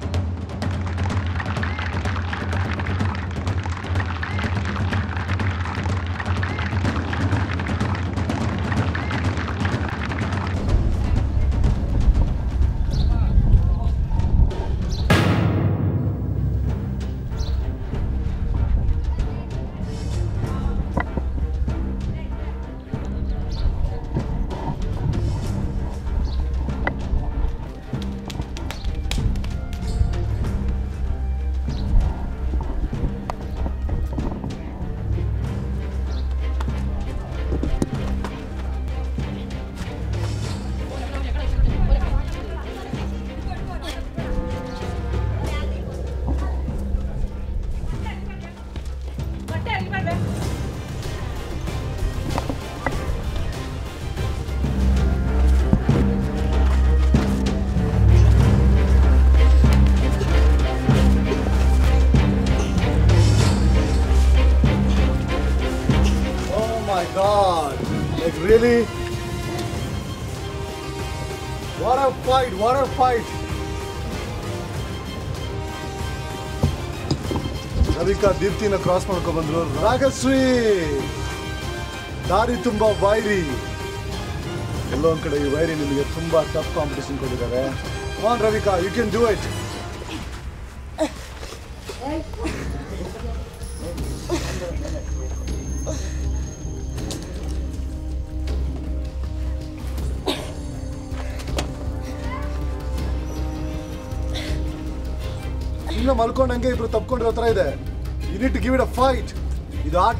God, like really? What a fight, what a fight. Ravika ದೀಪ್ತಿನ ಕ್ರಾಸ್ ಮಾಡ್ಕೊಂಡು ಬಂದ್ರು. ರಾಗಶ್ರೀ ದಾರಿ ತುಂಬಾ ವೈರಿ. ಎಲ್ಲೋ ಒಂದ್ ಕಡೆ ಈ ವೈರಿ ನಿಮಗೆ ತುಂಬಾ ಟಫ್ ಕಾಂಪಿಟೇಷನ್ ಕೊಟ್ಟಿದ್ದಾರೆ. Come on Ravika, you can do it. ಇನ್ನು ಮಲ್ಕೊಂಡಂಗೆ ಇಬ್ರು ತಪ್ಕೊಂಡಿರೋ ತರ ಇದೆ. You need to give it a fight. ಇದು ಆಟ.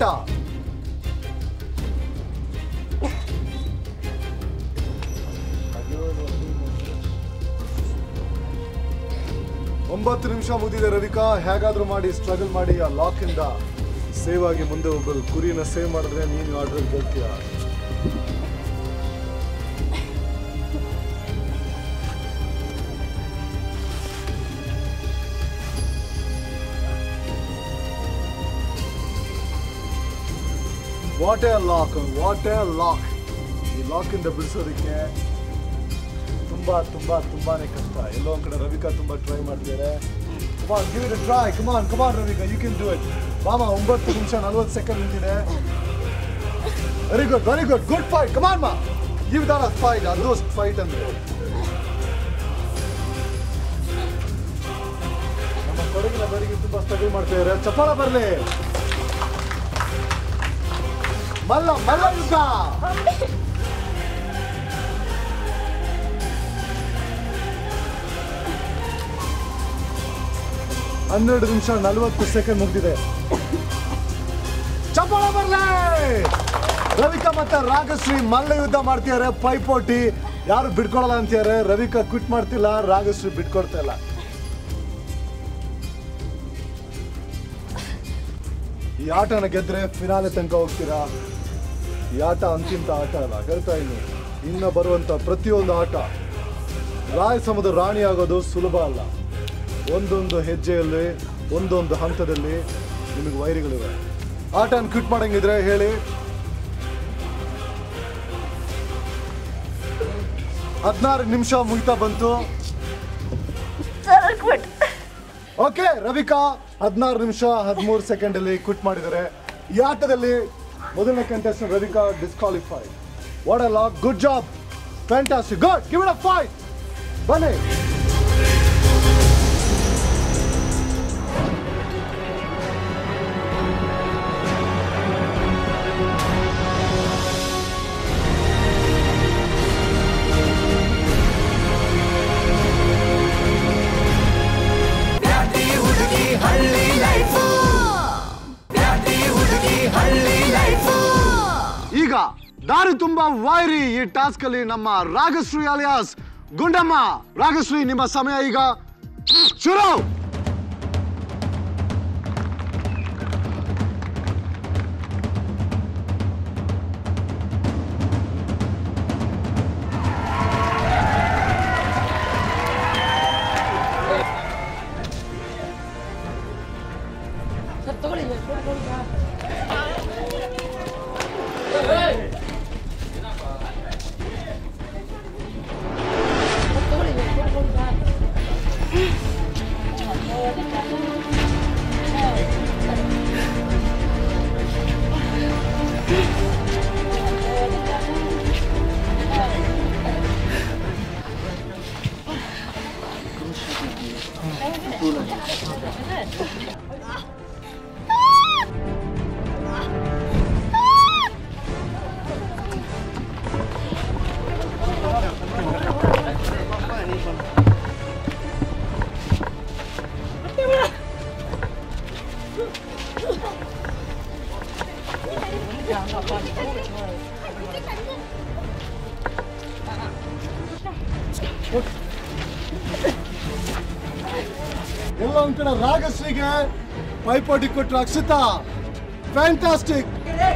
ಒಂಬತ್ತು ನಿಮಿಷ ಮುಗಿದಿದೆ ರವಿಕಾ. ಹೇಗಾದ್ರೂ ಮಾಡಿ ಸ್ಟ್ರಗಲ್ ಮಾಡಿ ಆ ಲಾಕ್ ಇಂದ ಸೇವ್ ಆಗಿ ಮುಂದೆ ಹೋಗ್ಬೋದು. ಕುರಿನ ಸೇವ್ ಮಾಡಿದ್ರೆ ನೀನು ಆರ್ಡರ್ ಗೆಲ್ತೀಯ. What a lock, what a lock. ಈ ಲಾಕ್ ಇಂದ ಬಿಡಿಸೋದಕ್ಕೆ ತುಂಬಾ ತುಂಬಾ ತುಂಬಾನೇ ಕಷ್ಟ. ಎಲ್ಲೋ ಒಂದ್ ಕಡೆ ರವಿಕಾ ತುಂಬಾ ಟ್ರೈ ಮಾಡ್ತಿದ್ದಾರೆ. Come on, give it a try. Come on, come on Ravika, you can do it. ಮಾಮ ಒಂಬತ್ತು ನಿಮಿಷ ನಲ್ವತ್ತು ಸೆಕೆಂಡ್ ನಿಂತಿದೆ. Very good, very good, good fight. Come on ಮಾ, give that a fight. ಅದು ಫೈಟ್ ಅಂದ್ರೆ ನಮ್ಮ ಕೊಡಗಿನ ಬರಿಗೆ ತುಂಬಾ ಸ್ಟ್ರಗಲ್ ಮಾಡ್ತಿದ್ದಾರೆ. ಚಪ್ಪಾಳ ಬರ್ಲಿ. ಮಲ್ಲ ಮಲ್ಲ ಯುದ್ಧ. ಹನ್ನೆರಡು ನಿಮಿಷ ನಲ್ವತ್ತು ಸೆಕೆಂಡ್ ಮುಗಿದಿದೆ. ಚಪ್ಪಾಳ ಬರ್ಲಿ. ರವಿಕಾ ಮತ್ತೆ ರಾಗಶ್ರೀ ಮಲ್ಲ ಯುದ್ಧ ಮಾಡ್ತಿದ್ದಾರೆ. ಪೈಪೋಟಿ ಯಾರು ಬಿಟ್ಕೊಡಲ್ಲ ಅಂತಾರೆ. ರವಿಕಾ ಕ್ವಿಟ್ ಮಾಡ್ತಿಲ್ಲ, ರಾಗಶ್ರೀ ಬಿಟ್ಕೊಡ್ತಾ ಇಲ್ಲ. ಈ ಆಟನ ಗೆದ್ರೆ ಫಿನಾಲೆ ತನಕ ಹೋಗ್ತೀರಾ. ಈ ಆಟ ಅಂತಿಂತ ಆಟ ಅಲ್ಲ, ಹೇಳ್ತಾ ಇನ್ನು ಇನ್ನು ಬರುವಂತ ಪ್ರತಿಯೊಂದು ಆಟ ರಾಯಸಮುದ್ರ ರಾಣಿ ಆಗೋದು ಸುಲಭ ಅಲ್ಲ. ಒಂದೊಂದು ಹೆಜ್ಜೆಯಲ್ಲಿ ಒಂದೊಂದು ಹಂತದಲ್ಲಿ ನಿಮಗೆ ವೈರಿಗಳಿವೆ. ಆಟನ ಕ್ವಿಟ್ ಮಾಡಂಗಿದ್ರೆ ಹೇಳಿ. ಹದಿನಾರು ನಿಮಿಷ ಮುಗಿತಾ ಬಂತು. ಓಕೆ, ರವಿಕಾ ಹದಿನಾರು ನಿಮಿಷ ಹದಿಮೂರು ಸೆಕೆಂಡ್ ಅಲ್ಲಿ ಕ್ವಿಟ್ ಮಾಡಿದ್ದಾರೆ. ಈ ಆಟದಲ್ಲಿ ಮೊದಲನೇ contestant Ravika disqualified. What a lock, good job, fantastic, good, give it a fight. ಬನ್ನಿ. ಈಗ ದಾರಿ ತುಂಬಾ ವೈರಿ ಈ ಟಾಸ್ಕ್ ಅಲ್ಲಿ ನಮ್ಮ ರಾಗಶ್ರೀ ಅಲಿಯಾಸ್ ಗುಂಡಮ್ಮ. ರಾಗಶ್ರೀ, ನಿಮ್ಮ ಸಮಯ ಈಗ ಶುರು. ಎಲ್ಲ ಒಂದ್ ಕಡೆ ರಾಗಶ್ರೀಗೆ ಪೈಪೋಟಿ ಕೊಟ್ಟರು Akshita. Fantastic.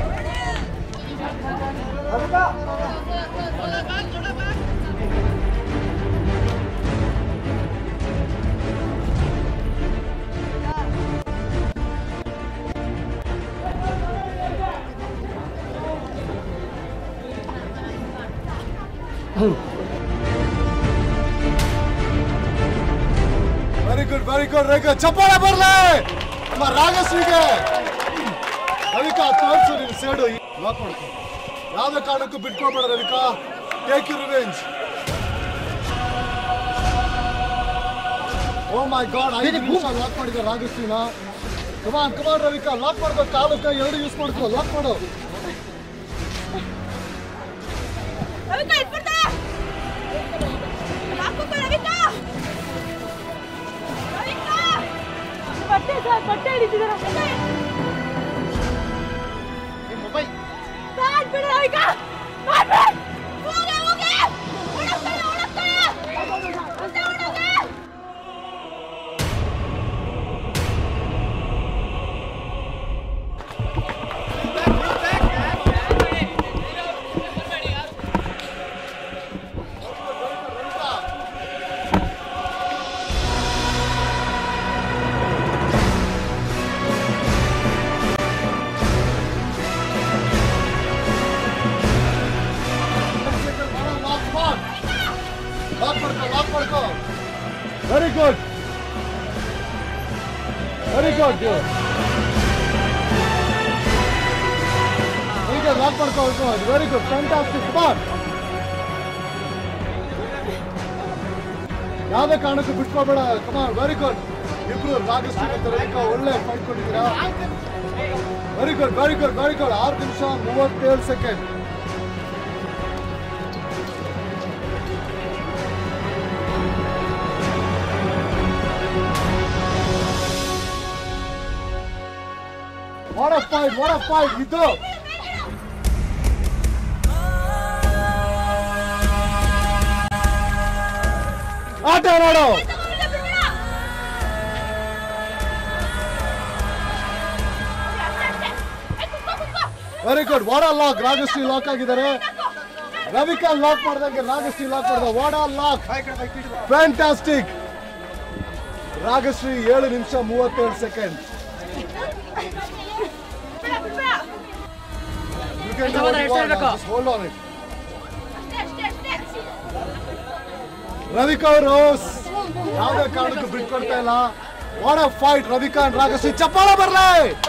Very good, very good. Rekha ಚಪ್ಪಾಳೆ ಬರ್ಲಿ ನಮ್ಮ ರಾಗಶ್ರೀಗೆ. ರವಿಕಾ ತೋರ್ಸು ನೀನು ಸೇಡು. ಲಾಕ್ ಮಾಡ್ಕೊ, ಯಾವ್ದೇ ಕಾರಣಕ್ಕೂ ಬಿಟ್ಕೊಬೇಡ Ravika. Take you revenge. Oh my god, ಐದು ನಿಮಿಷ ಲಾಕ್ ಮಾಡಿದ ರಾಗಶ್ರೀನ. ಕಮಾನ್ ಕಮಾನ್ ರವಿಕಾ, ಲಾಕ್ ಮಾಡ್ಕೋ. ಕಾಲು ಕೈ ಎರಡು ಯೂಸ್ ಮಾಡ್ಕೋ, ಲಾಕ್ ಮಾಡು. ಬಟ್ಟೆ ಹಿಡಿತಿದಾರ. ಮೊಬೈಲ್ ಬಿಡು Ravika. Very good. Very good. Good. Okay, lock ಮಾಡ್ಕೋ. Very good. Fantastic. Come on. ಯಾವುದೇ ಕಾರಣಕ್ಕೂ ಬಿಟ್ಕೋಬೇಡ. Come on. Very good. ಇಬ್ರು ರಾಗಶ್ರೀ ಮತ್ತು ರೇಖಾ ಒಳ್ಳೆ ಫೈಟ್ ಕೊಟ್ಟಿದ್ದೀರಾ. Very good. Very good. Very good. ಆರು ನಿಮಿಷ ಮೂವತ್ತೇಳು second. What a fight, what a fight, ಇದು ಆಟ ನೋಡು. Very good. ವಾಡ ಲಾಕ್. ರಾಗಶ್ರೀ ಲಾಕ್ ಆಗಿದ್ದಾರೆ. ರವಿಕಾ ಲಾಕ್ ಮಾಡ್ದಂಗೆ ರಾಗಶ್ರೀ ಲಾಕ್ ಮಾಡಿದ. ವಾಡ ಲಾಕ್. ಫ್ಯಾಂಟಾಸ್ಟಿಕ್. ರಾಗಶ್ರೀ ಏಳು ನಿಮಿಷ ಮೂವತ್ತೇಳು ಸೆಕೆಂಡ್. ರವಿಕಾ ಅವರು ಯಾವುದೇ ಕಾರಣಕ್ಕೂ ಬಿಟ್ಕೊಡ್ತಾ ಇಲ್ಲ. What a fight. Ravika and Ragashree ಚಪ್ಪಾಳೆ ಬರ್ಲಿ.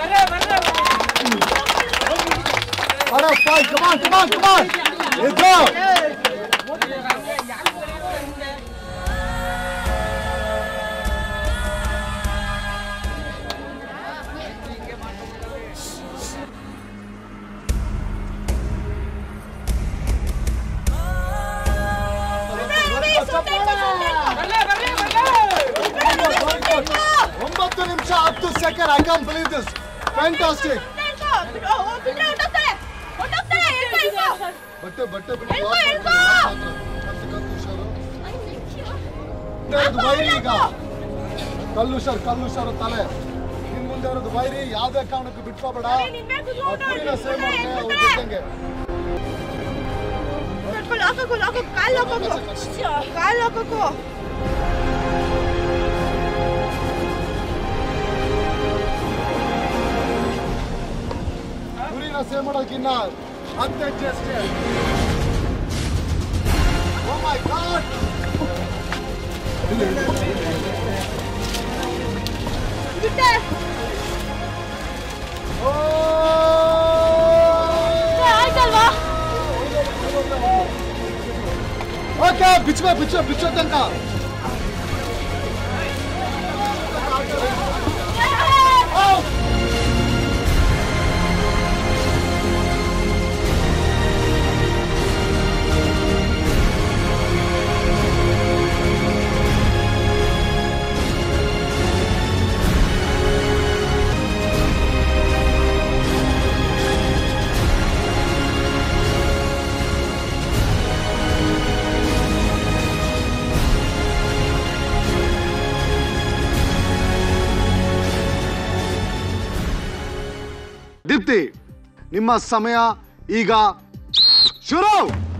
What a fight. Come on come on come on. ಇದ್ರು ಒಂಬತ್ತು ನಿಮಿಷ ಹತ್ತು second. I can't believe this. Fantastic. ಬಟ್ಟೆ ಬಟ್ಟೆ ವೈರಿ. ಈಗ ಕಲ್ಲುಷರ್ ಕಲ್ಲುಷರ್ ತಲೆ ನಿನ್ ಮುಂದೆ ಇರೋದು ವೈರಿ. ಯಾವ್ದೇ ಕಾರಣಕ್ಕೂ ಬಿಟ್ಕೋಬೇಡ. ಪುರಿನ ಸೇವ್ ಮಾಡ್ತಾರೆ ಅವ್ರ ಜೊತೆಗೆ. ಪುರಿನ ಸೇವ್ ಮಾಡೋದಕ್ಕಿನ್ನ ಹತ್ತು ಹೆಜ್ಜೆ ಅಷ್ಟೇ. ಓ ಮೈ ಗಾಡ್. ಓಕೆ ಬಿಚ್ಚ ಬಿಚ್ಚ ಬಿಚ್ಚೋ ತನಕ. ದೀಪ್ತಿ, ನಿಮ್ಮ ಸಮಯ ಈಗ ಶುರು.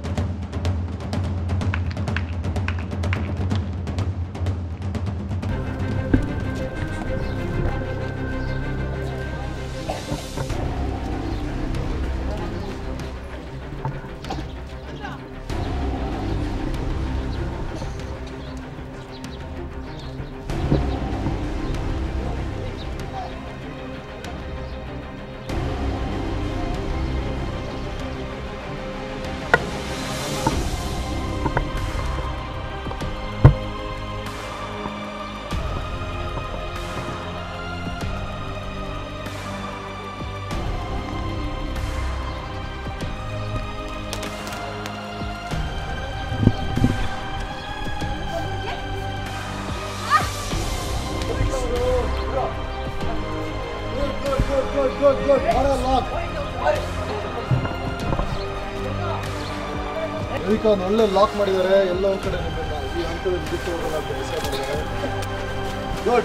Good, good, good. What a lock. Ravika ಒಂದು ಒಳ್ಳೆ ಲಾಕ್ ಮಾಡಿದ್ದಾರೆ. ಎಲ್ಲ ಒಂದು ಕಡೆ ನಿಮ್ಮನ್ನ ಈ ಹಂತದಲ್ಲಿ ಬಿಟ್ಟು ಹೋಗಲ್ಲ ಅಂತ ಡಿಸೈಡ್ ಮಾಡಿದ್ದಾರೆ. Good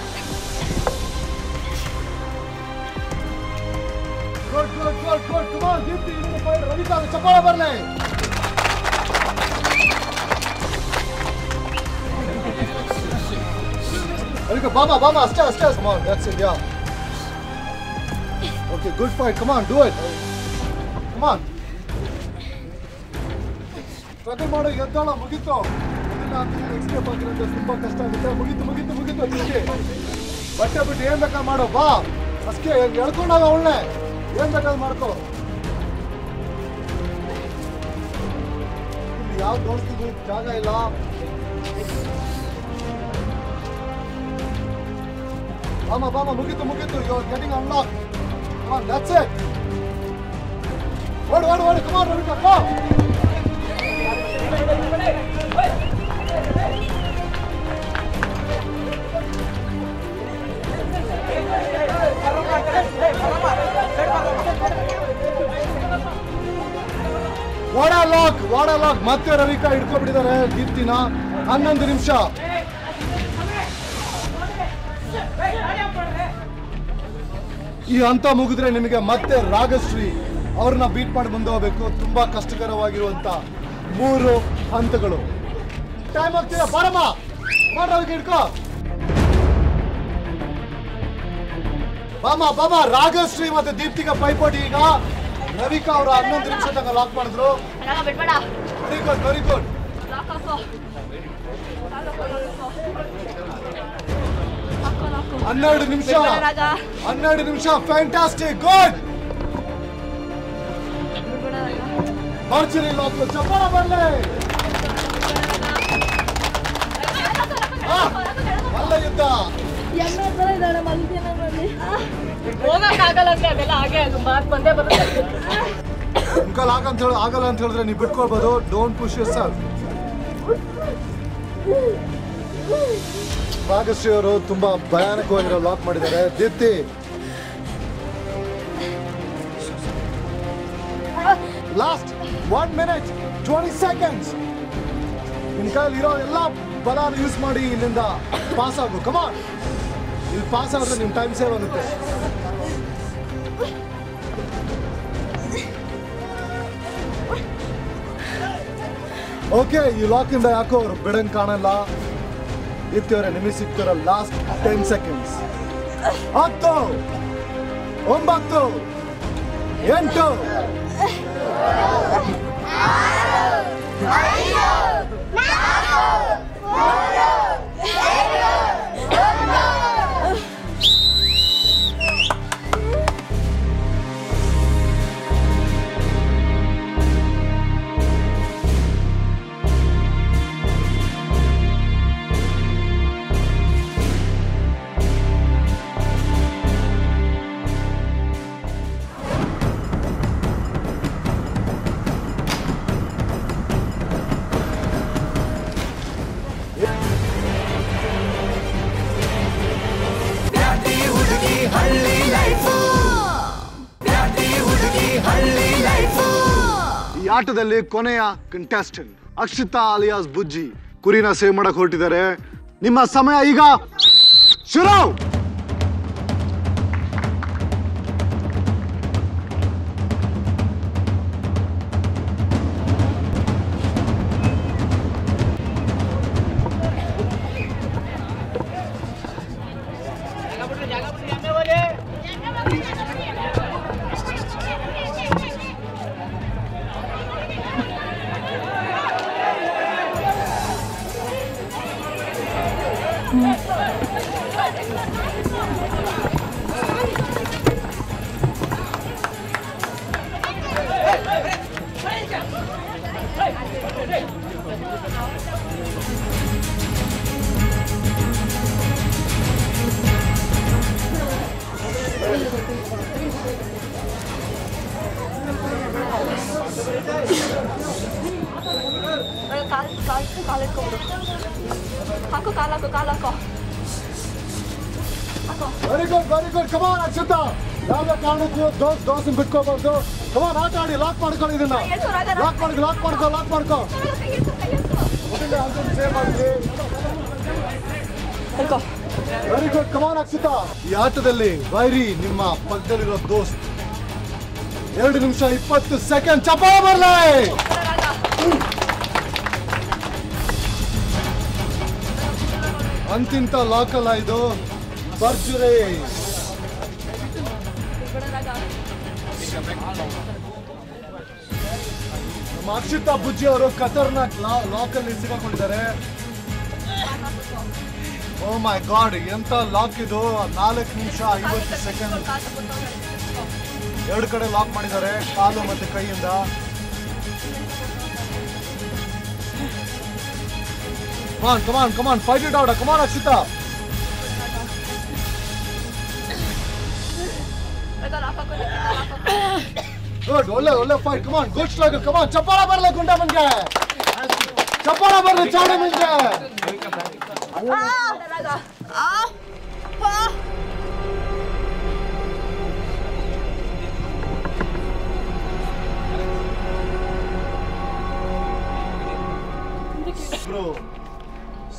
good good good good. Come on Deepti, ಇನ್ನೊಂದು ಫೈಟ್. ರವಿಕಾ ಚಪ್ಪಾಳೆ ಬರಲಿ. ರವಿಕಾ ಬಾಬಾ ಬಾಬಾ ಅಷ್ಟೇ ಅಷ್ಟೇ. Come on, that's it. Yeah okay, good fight. Come on, do it. Come on. struggle ಮಾಡು. ಎದ್ದೋಳ ಮುಗಿತು. ಇದನ್ನ ಎಕ್ಸ್ಕೇಪ್ ಆಗಿರೋದು ತುಂಬಾ ಕಷ್ಟ ಆಗುತ್ತೆ. ಮುಗಿತು ಮುಗಿತು ಮುಗಿತು. ತಿರುಗಿ ಬಟ್ಟೆ ಬಿಟ್ಟು ಏನ್ ಬೇಕಾ ಮಾಡು. ಬಾ ಅಷ್ಟೇ ಎಳ್ಕೊಂಡಾಗ ಅವಳನ್ನೇ ಏನ್ ಬೇಕಾದ್ ಮಾಡ್ಕೋ. ಇಲ್ಲಿ ಯಾವ ದೋಸ್ತಿಗೂ ಜಾಗ ಇಲ್ಲ. ಬಾಮ ಬಾಮ ಮುಗಿತು ಮುಗಿತು. You are getting unlock. Come on, that's it. What, what, what? Come on, Ravika, come. What a lock, what a lock. ಮತ್ತೆ ರವಿಕಾ ಹಿಡ್ಕೊಂಡ್ಬಿಟ್ಟಿದ್ದಾರೆ ದೀಪ್ತಿನ. ಹನ್ನೊಂದು ನಿಮಿಷ. ಈ ಹಂತ ಮುಗಿದ್ರೆ ನಿಮಗೆ ಮತ್ತೆ ರಾಗಶ್ರೀ ಅವ್ರನ್ನ ಬೀಟ್ ಮಾಡಿ ಮುಂದೆ ಹೋಗ್ಬೇಕು. ತುಂಬಾ ಕಷ್ಟಕರವಾಗಿರುವಂತ ಮೂರು ಹಂತಗಳು. ಟೈಮ್ ಆಗ್ತಿದೆ, ಬಾರಮ್ಮ ಮಾಡೋದಕ್ಕೆ ಇಟ್ಕೋ. ಬಾಮ ಬಾಮ ರಾಗಶ್ರೀ ಮತ್ತೆ ದೀಪ್ತಿಗೆ ಪೈಪೋಟಿ. ಈಗ ರವಿಕಾ ಅವರು ಹನ್ನೊಂದು ನಿಮಿಷ ತನಕ ಲಾಕ್ ಮಾಡಿದ್ರು. Very good very good. ಹನ್ನೆರಡು ನಿಮಿಷ ಹನ್ನೆರಡು ನಿಮಿಷ ಫ್ಯಾಂಟಾಸ್ಟಿಕ್, ಗುಡ್. ಭರ್ಜರಿ ಲಾಕ್. ಚಪ್ಪಾಳ ಬರ್ಲಿ. ಅಲ್ಲ ಯುದ್ಧ ಹೋಗಕ್ಕಾಗಲ್ಲ ಅಂದ್ರೆ ಅದೆಲ್ಲ ಹಾಗೆ ಮಾತು ಬಂದೇ ಬರುತ್ತೆ. ಮುಖಲ್ ಆಗಂತ ಹೇಳಿ ಆಗಲ್ಲ ಅಂತ ಹೇಳಿದ್ರೆ ನೀವು ಬಿಟ್ಕೊಳ್ಬೋದು. Don't push yourself. ಭಾಗಶ್ರೀ ಅವರು ತುಂಬಾ ಭಯಾನಕವಾಗಿರೋ ಲಾಕ್ ಮಾಡಿದ್ದಾರೆ. Deepti last one minute twenty seconds. ನಿನ್ ಕೈಯಲ್ಲಿ ಇರೋ ಎಲ್ಲ ಬಲ ಯೂಸ್ ಮಾಡಿ ಇಲ್ಲಿಂದ ಪಾಸ್ ಆಗು. ಕಮಾನ್, ಇಲ್ಲಿ ಪಾಸ್ ಆದ್ರೆ ನಿಮ್ ಟೈಮ್ ಸೇವ್ ಆಗುತ್ತೆ. ಓಕೆ, ಈ ಲಾಕ್ ಇಂದ ಯಾಕೋ ಅವ್ರು ಬಿಡಂಗ್ ಕಾಣಲ್ಲ. ಇತ್ತವ್ರೆ ನಿಮಗೆ ಸಿಗ್ತಾರ ಲಾಸ್ಟ್ ಟೆನ್ ಸೆಕೆಂಡ್ಸ್. ಹತ್ತು, ಒಂಬತ್ತು, ಎಂಟು, ಈ ಆಟದಲ್ಲಿ ಕೊನೆಯ ಕಂಟೆಸ್ಟೆಂಟ್ ಅಕ್ಷಿತಾ ಅಲಿಯಾಸ್ ಬುಜ್ಜಿ ಕುರಿನ ಸೇವ್ ಮಾಡಕ್ ಹೊರಟಿದ್ದಾರೆ. ನಿಮ್ಮ ಸಮಯ ಈಗ ಶುರು. ಹಾಕು ಕಾಲು ಹಾಕು ಕಾಲು ಹಾಕೋ very good very good. Come on Akshata, ಯಾವ್ದೇ ಕಾರಣಕ್ಕೂ ದೋಸ್ ದೋಸ್ ಬಿಟ್ಕೋಬಾರ್ದು. ಕಮಾನ್ ಆಟ ಆಡಿ. ಲಾಕ್ ಮಾಡ್ಕೊಳ್ಳಿ, ಇದನ್ನ ಲಾಕ್ ಮಾಡ್ಕೊ ಲಾಕ್ ಮಾಡ್ಕೊ ಲಾಕ್ ಮಾಡ್ಕೊ ಸೇವ್ ಮಾಡಿದ್ರಿ. Very good. ಕಮಾನ್ ಅಕ್ಷತಾ. ಈ ಆಟದಲ್ಲಿ ವೈರಿ ನಿಮ್ಮ ಪಕ್ಕದಲ್ಲಿರೋ ದೋಸ್ತ್. ಎರಡು ನಿಮಿಷ ಇಪ್ಪತ್ತು ಸೆಕೆಂಡ್. ಚಪ್ಪಾಳೆ ಬರ್ಲಿ. ಅಂತಿಂತ ಲಾಕ್ ಅಲ್ಲ ಇದು, ಭರ್ಜರಿ. ನಮ್ಮ ಅಕ್ಷಿತಾ ಬುಜ್ಜಿ ಅವರು ಖತರ್ನಾಕ್ ಲಾಕ್ ಅಲ್ಲಿ ಸಿಗಾಕೊಂಡಿದ್ದಾರೆ. ಓ ಮೈ ಗಾಡ್, ಎಂತ ಲಾಕ್ ಇದು. ನಾಲ್ಕು ನಿಮಿಷ ಐವತ್ತು ಸೆಕೆಂಡ್. ಎರಡು ಕಡೆ ಲಾಕ್ ಮಾಡಿದ್ದಾರೆ, ಕಾಲು ಮತ್ತೆ ಕೈಯಿಂದ. Come on, come on, come on, fight it out. Come on, Akshita. Good, ಒಳ್ಳೆ ಒಳ್ಳೆ fight. Come on, good struggle. Come on, ಚಪ್ಪಾಳ ಬರಲ್ಲ ಗುಂಡಮ್ಮನ್ಗೆ. ಚಪ್ಪಾಳ ಬರಲಿ ಚಾಣಮ್ಮನ್ಗೆ.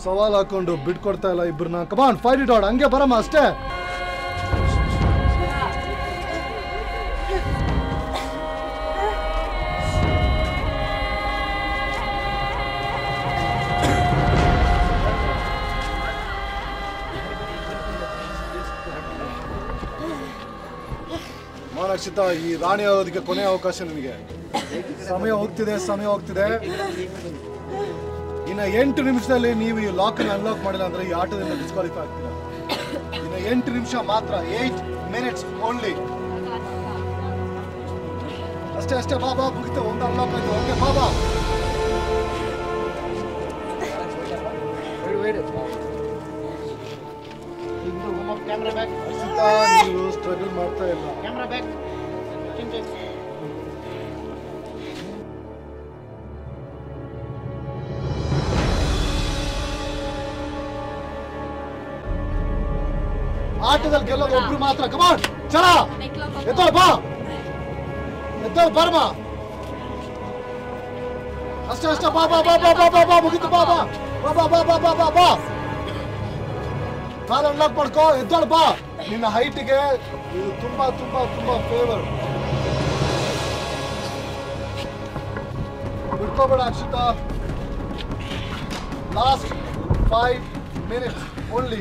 ಸವಾಲ್ ಹಾಕೊಂಡು ಬಿಟ್ಕೊಡ್ತಾ ಇಲ್ಲ ಇಬ್ಬರನ್ನ. Come on fight it out. ಹಂಗೆ ಬರಮ್ಮ ಅಷ್ಟೇ. ರಕ್ಷಿತಾ, ಈ ರಾಣಿ ಆಗೋದಕ್ಕೆ ಕೊನೆಯ ಅವಕಾಶ ನಿಮಗೆ. ಸಮಯ ಹೋಗ್ತಿದೆ ಸಮಯ ಹೋಗ್ತಿದೆ ಇನ್ನು ಎಂಟು ನಿಮಿಷದಲ್ಲಿ ನೀವು ಈ ಲಾಕ್ ಅನ್ನು ಅನ್ಲಾಕ್ ಮಾಡಿಲ್ಲ ಅಂದ್ರೆ ಈ ಆಟದಿಂದ ಡಿಸ್ಕ್ವಾಲಿಫೈ ಆಗ್ತೀರಾ. ಇನ್ನು ಎಂಟು ನಿಮಿಷ ಮಾತ್ರ. Eight minutes only. ಅಷ್ಟೇ ಅಷ್ಟೇ. ಬಾಬಾ ಮುಗಿತು. ಒಂದು ಅನ್ಲಾಕ್ ಆಯ್ತು. ಓಕೆ ಬಾಬಾ. ನೀವು ಸ್ಟ್ರಗಲ್ ಮಾಡ್ತಾ ಇಲ್ಲ. ಆಟದಲ್ಲಿ ಗೆಲ್ಲೋದು ಒಬ್ರು ಮಾತ್ರ. ಕಮಾನ್ ಚಲ ಎತ್ತೋಳ ಬಾ ಎತ್ತೋಳ ಬರ್ಮ. ಅಷ್ಟೇ ಅಷ್ಟೇ. ಬಾ ಬಾ ಬಾ ಬಾ ಬಾ ಬಾ ಬಾ ಮುಗಿತು. ಬಾ ಬಾ ಬಾ ಬಾ ಬಾ ಬಾ ಬಾ ಬಾ ಬಾ ಕಾಲ್ ಅನ್ಲಾಕ್ ಮಾಡ್ಕೋ. ಎದ್ದೋಳ ಬಾ. ನಿನ್ನ ಹೈಟ್ಗೆ ಇದು ತುಂಬಾ ತುಂಬಾ ತುಂಬಾ ಫೇವರ್. ಬಿಟ್ಕೋಬೇಡ Akshita. Last five minutes only.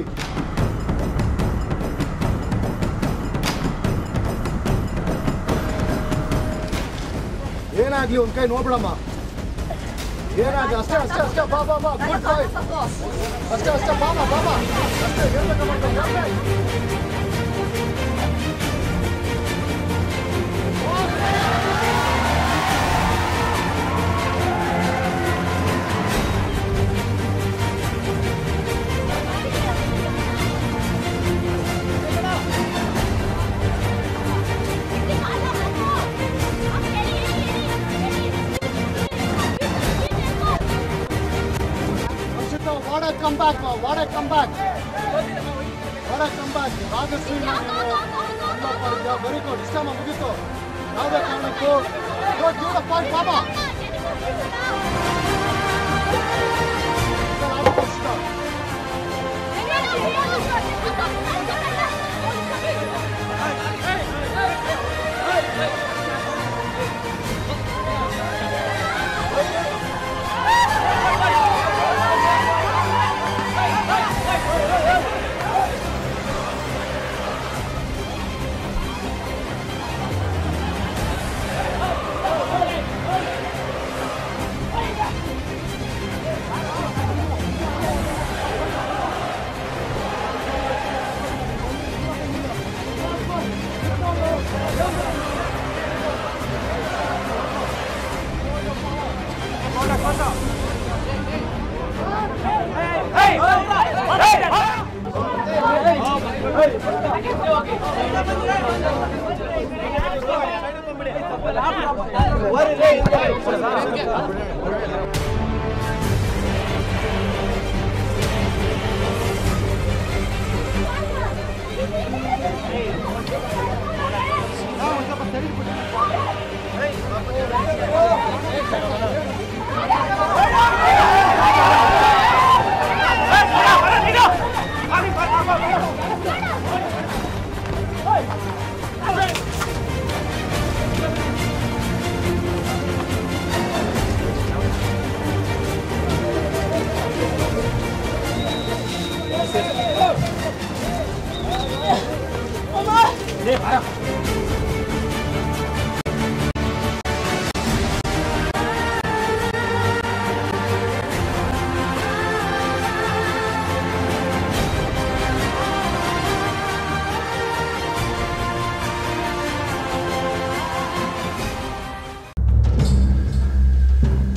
ಏನಾಗ್ಲಿ ಒಂದ್ ಕೈ ನೋಡ್ಬಿಡಮ್ಮ. ಏನಾಗ್ಲಿ ಅಷ್ಟೇ ಅಷ್ಟೇ ಅಷ್ಟೇ. ಬಾ ಬಾ ಬಾ. Good fight. ಅಷ್ಟೇ ಅಷ್ಟೇ. ಬಾಬಾ ಬಾಬಾ ಅಷ್ಟೇ. What a comeback, man. What a comeback. What a comeback. Rajashree very good. This time ಮುಗಿತು. ಯಾವುದೇ ಕಾರಣಕ್ಕೂ go give the point, Baba.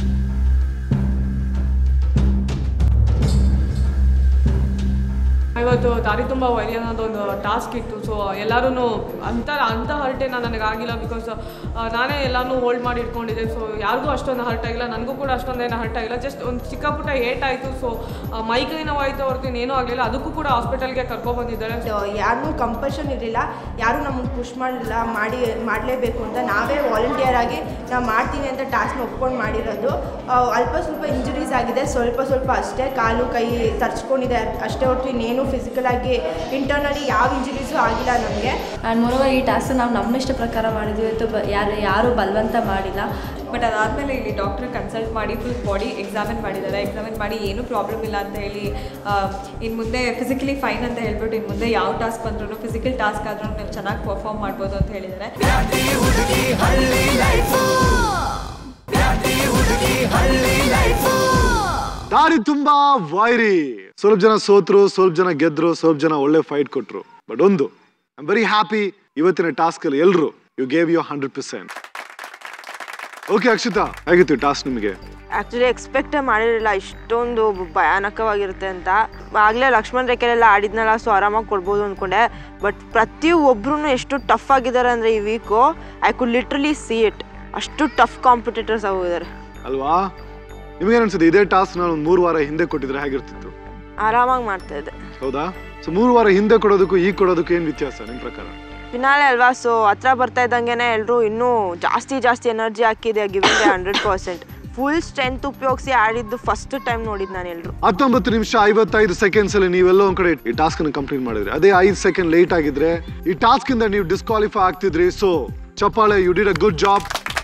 ಇವಾಗ ಇವತ್ತು ದಾರಿ ತುಂಬ ವೈರಿ ಅನ್ನೋದೊಂದು ಟಾಸ್ಕ್ ಇತ್ತು. ಸೊ ಎಲ್ಲರೂ ಅಂಥ ಅಂಥ ಹರ್ಟೇನ ನನಗಾಗಿಲ್ಲ, ಬಿಕಾಸ್ ನಾನೇ ಎಲ್ಲನೂ ಹೋಲ್ಡ್ ಮಾಡಿ ಇಟ್ಕೊಂಡಿದ್ದೆ. ಸೊ ಯಾರಿಗೂ ಅಷ್ಟೊಂದು ಹರ್ಟ್ ಆಗಿಲ್ಲ, ನನಗೂ ಕೂಡ ಅಷ್ಟೊಂದೇನು ಹರ್ಟ್ ಆಗಿಲ್ಲ. ಜಸ್ಟ್ ಒಂದು ಚಿಕ್ಕ ಪುಟ್ಟ ಏಟ್ ಆಯಿತು. ಸೊ ಮೈ ಕೈ ನೋವಾಯಿತು ಹೊರತು ಏನೂ ಆಗಲಿಲ್ಲ. ಅದಕ್ಕೂ ಕೂಡ ಹಾಸ್ಪಿಟಲ್ಗೆ ಕರ್ಕೊಬಂದಿದ್ದಾರೆ. ಯಾರನ್ನೂ ಕಂಪಲ್ಷನ್ ಇರಲಿಲ್ಲ, ಯಾರೂ ನಮ್ಮನ್ನು ಪುಷ್ ಮಾಡಲಿಲ್ಲ ಮಾಡಿ ಮಾಡಲೇಬೇಕು ಅಂತ. ನಾವೇ ವಾಲಂಟಿಯರ್ ಆಗಿ ನಾವು ಮಾಡ್ತೀನಿ ಅಂತ ಟಾಸ್ಕ್ನ ಒಪ್ಕೊಂಡು ಮಾಡಿರೋದು. ಅಲ್ಪ ಸ್ವಲ್ಪ ಇಂಜುರೀಸ್ ಆಗಿದೆ, ಸ್ವಲ್ಪ ಸ್ವಲ್ಪ ಅಷ್ಟೇ. ಕಾಲು ಕೈ ತರ್ಚ್ಕೊಂಡಿದೆ ಅಷ್ಟೇ ಹೊರತು ಇನ್ನೇನು ಫಿಸಿಕಲ್ ಆಗಿ ಇಂಟರ್ನಲಿ ಯಾವ ಇಂಜುರೀಸು ಆಗಿಲ್ಲ ನಮಗೆ. ಆ್ಯಂಡ್ ಮೊರೋವರ್ ಈ ಟಾಸ್ಕ್ ನಾವು ನಮ್ಮ ಇಷ್ಟ ಪ್ರಕಾರ ಮಾಡಿದ್ವಿ, ಇವತ್ತು ಬ ಯಾರು ಯಾರೂ ಬಲವಂತ ಮಾಡಿಲ್ಲ. ಬಟ್ ಅದಾದಮೇಲೆ ಇಲ್ಲಿ ಡಾಕ್ಟ್ರ್ ಕನ್ಸಲ್ಟ್ ಮಾಡಿ ಫುಲ್ ಬಾಡಿ ಎಕ್ಸಾಮಿನ್ ಮಾಡಿದ್ದಾರೆ. ಎಕ್ಸಾಮಿನ್ ಮಾಡಿ ಏನೂ ಪ್ರಾಬ್ಲಮ್ ಇಲ್ಲ ಅಂತ ಹೇಳಿ, ಇನ್ನು ಮುಂದೆ ಫಿಸಿಕಲಿ ಫೈನ್ ಅಂತ ಹೇಳ್ಬಿಟ್ಟು ಇನ್ನು ಮುಂದೆ ಯಾವ ಟಾಸ್ಕ್ ಬಂದ್ರೂ ಫಿಸಿಕಲ್ ಟಾಸ್ಕ್ ಆದ್ರೂ ನೀವು ಚೆನ್ನಾಗಿ ಪರ್ಫಾರ್ಮ್ ಮಾಡ್ಬೋದು ಅಂತ ಹೇಳಿದ್ದಾರೆ. ದಾರಿ ತುಂಬಾ ವೈರಿ. ಸ್ವಲ್ಪ ಜನ ಸೋತ್ರು, ಸ್ವಲ್ಪ ಜನ ಗೆದ್ರು, ಸ್ವಲ್ಪ ಜನ ಒಳ್ಳೆ ಫೈಟ್ ಕೊಟ್ರು. ಬಟ್ ಒಂದು ಐ ಆಮ್ ವೆರಿ ಹ್ಯಾಪಿ, ಇವತ್ತಿನ ಟಾಸ್ಕ್ ಅಲ್ಲಿ ಎಲ್ರು you gave you hundred percent. Okay Akshita, ಹೇಗಿತ್ತು ಟಾಸ್ಕ್ ನಿಮಗೆ? ಆ್ಯಕ್ಚುಲಿ ಎಕ್ಸ್ಪೆಕ್ಟ್ ಮಾಡಿರಲಿಲ್ಲ ಇಷ್ಟೊಂದು ಭಯಾನಕವಾಗಿರುತ್ತೆ ಅಂತ. ಆಗಲೇ ಲಕ್ಷ್ಮಣ್ ರೇಖೆಲೆಲ್ಲ ಆಡಿದ್ನಲ್ಲ, ಸೊ ಆರಾಮಾಗಿ ಕೊಡ್ಬೋದು ಅಂದ್ಕೊಂಡೆ. ಬಟ್ ಪ್ರತಿಯೊಬ್ಬರೂ ಎಷ್ಟು ಟಫ್ ಆಗಿದ್ದಾರೆ ಅಂದರೆ ಈ week I could literally see it. ಅಷ್ಟು ಟಫ್ ಕಾಂಪಿಟೇಟರ್ಸ್ ಆಗಿದ್ದಾರೆ ಅಲ್ವಾ? ನಿಮಗೇನು ಅನ್ಸುತ್ತೆ ಇದೇ ಟಾಸ್ಕ್ ನಾನು ಒಂದು ಮೂರು ವಾರ ಹಿಂದೆ ಕೊಟ್ಟಿದ್ರೆ ಹೇಗಿರ್ತಿತ್ತು? ಆರಾಮಾಗಿ ಮಾಡ್ತಾ ಇದ್ದೆ. ಹೌದಾ? ಸೊ ಮೂರು ವಾರ ಹಿಂದೆ ಕೊಡೋದಕ್ಕೂ ಈಗ ಕೊಡೋದಕ್ಕೂ ಏನು ವ್ಯತ್ಯಾಸ ನಿಮ್ಮ ಪ್ರಕಾರ? ಫಿನಾಲೆ ಅಲ್ವಾ, ಸೊ ಹತ್ರ ಬರ್ತಾ ಇದ್ದಂಗೆನೆ ಎಲ್ಲರೂ ಇನ್ನೂ ಜಾಸ್ತಿ ಜಾಸ್ತಿ ಎನರ್ಜಿ ಹಾಕಿದೆ, giving hundred percent full strength ಉಪಯೋಗಿಸಿ ಆಡಿದ್ದು ಫಸ್ಟ್ ಟೈಮ್ ನೋಡಿದ್ದು ನಾನು ಎಲ್ಲರೂ. ಹತ್ತೊಂಬತ್ತು ನಿಮಿಷ ಐವತ್ತೈದು ಸೆಕೆಂಡ್ಸ್ ಅಲ್ಲಿ ನೀವೆಲ್ಲೋ ಒಂದ್ ಕಡೆ ಈ ಟಾಸ್ಕ್ ಅನ್ನು ಕಂಪ್ಲೀಟ್ ಮಾಡಿದ್ರಿ. ಅದೇ ಐದು ಸೆಕೆಂಡ್ ಲೇಟ್ ಆಗಿದ್ರೆ ಈ ಟಾಸ್ಕ್ ಇಂದ ನೀವು ಡಿಸ್ಕ್ವಾಲಿಫೈ ಆಗ್ತಿದ್ರಿ. ಸೊ ಚಪ್ಪಾಳೆ, you did a good job.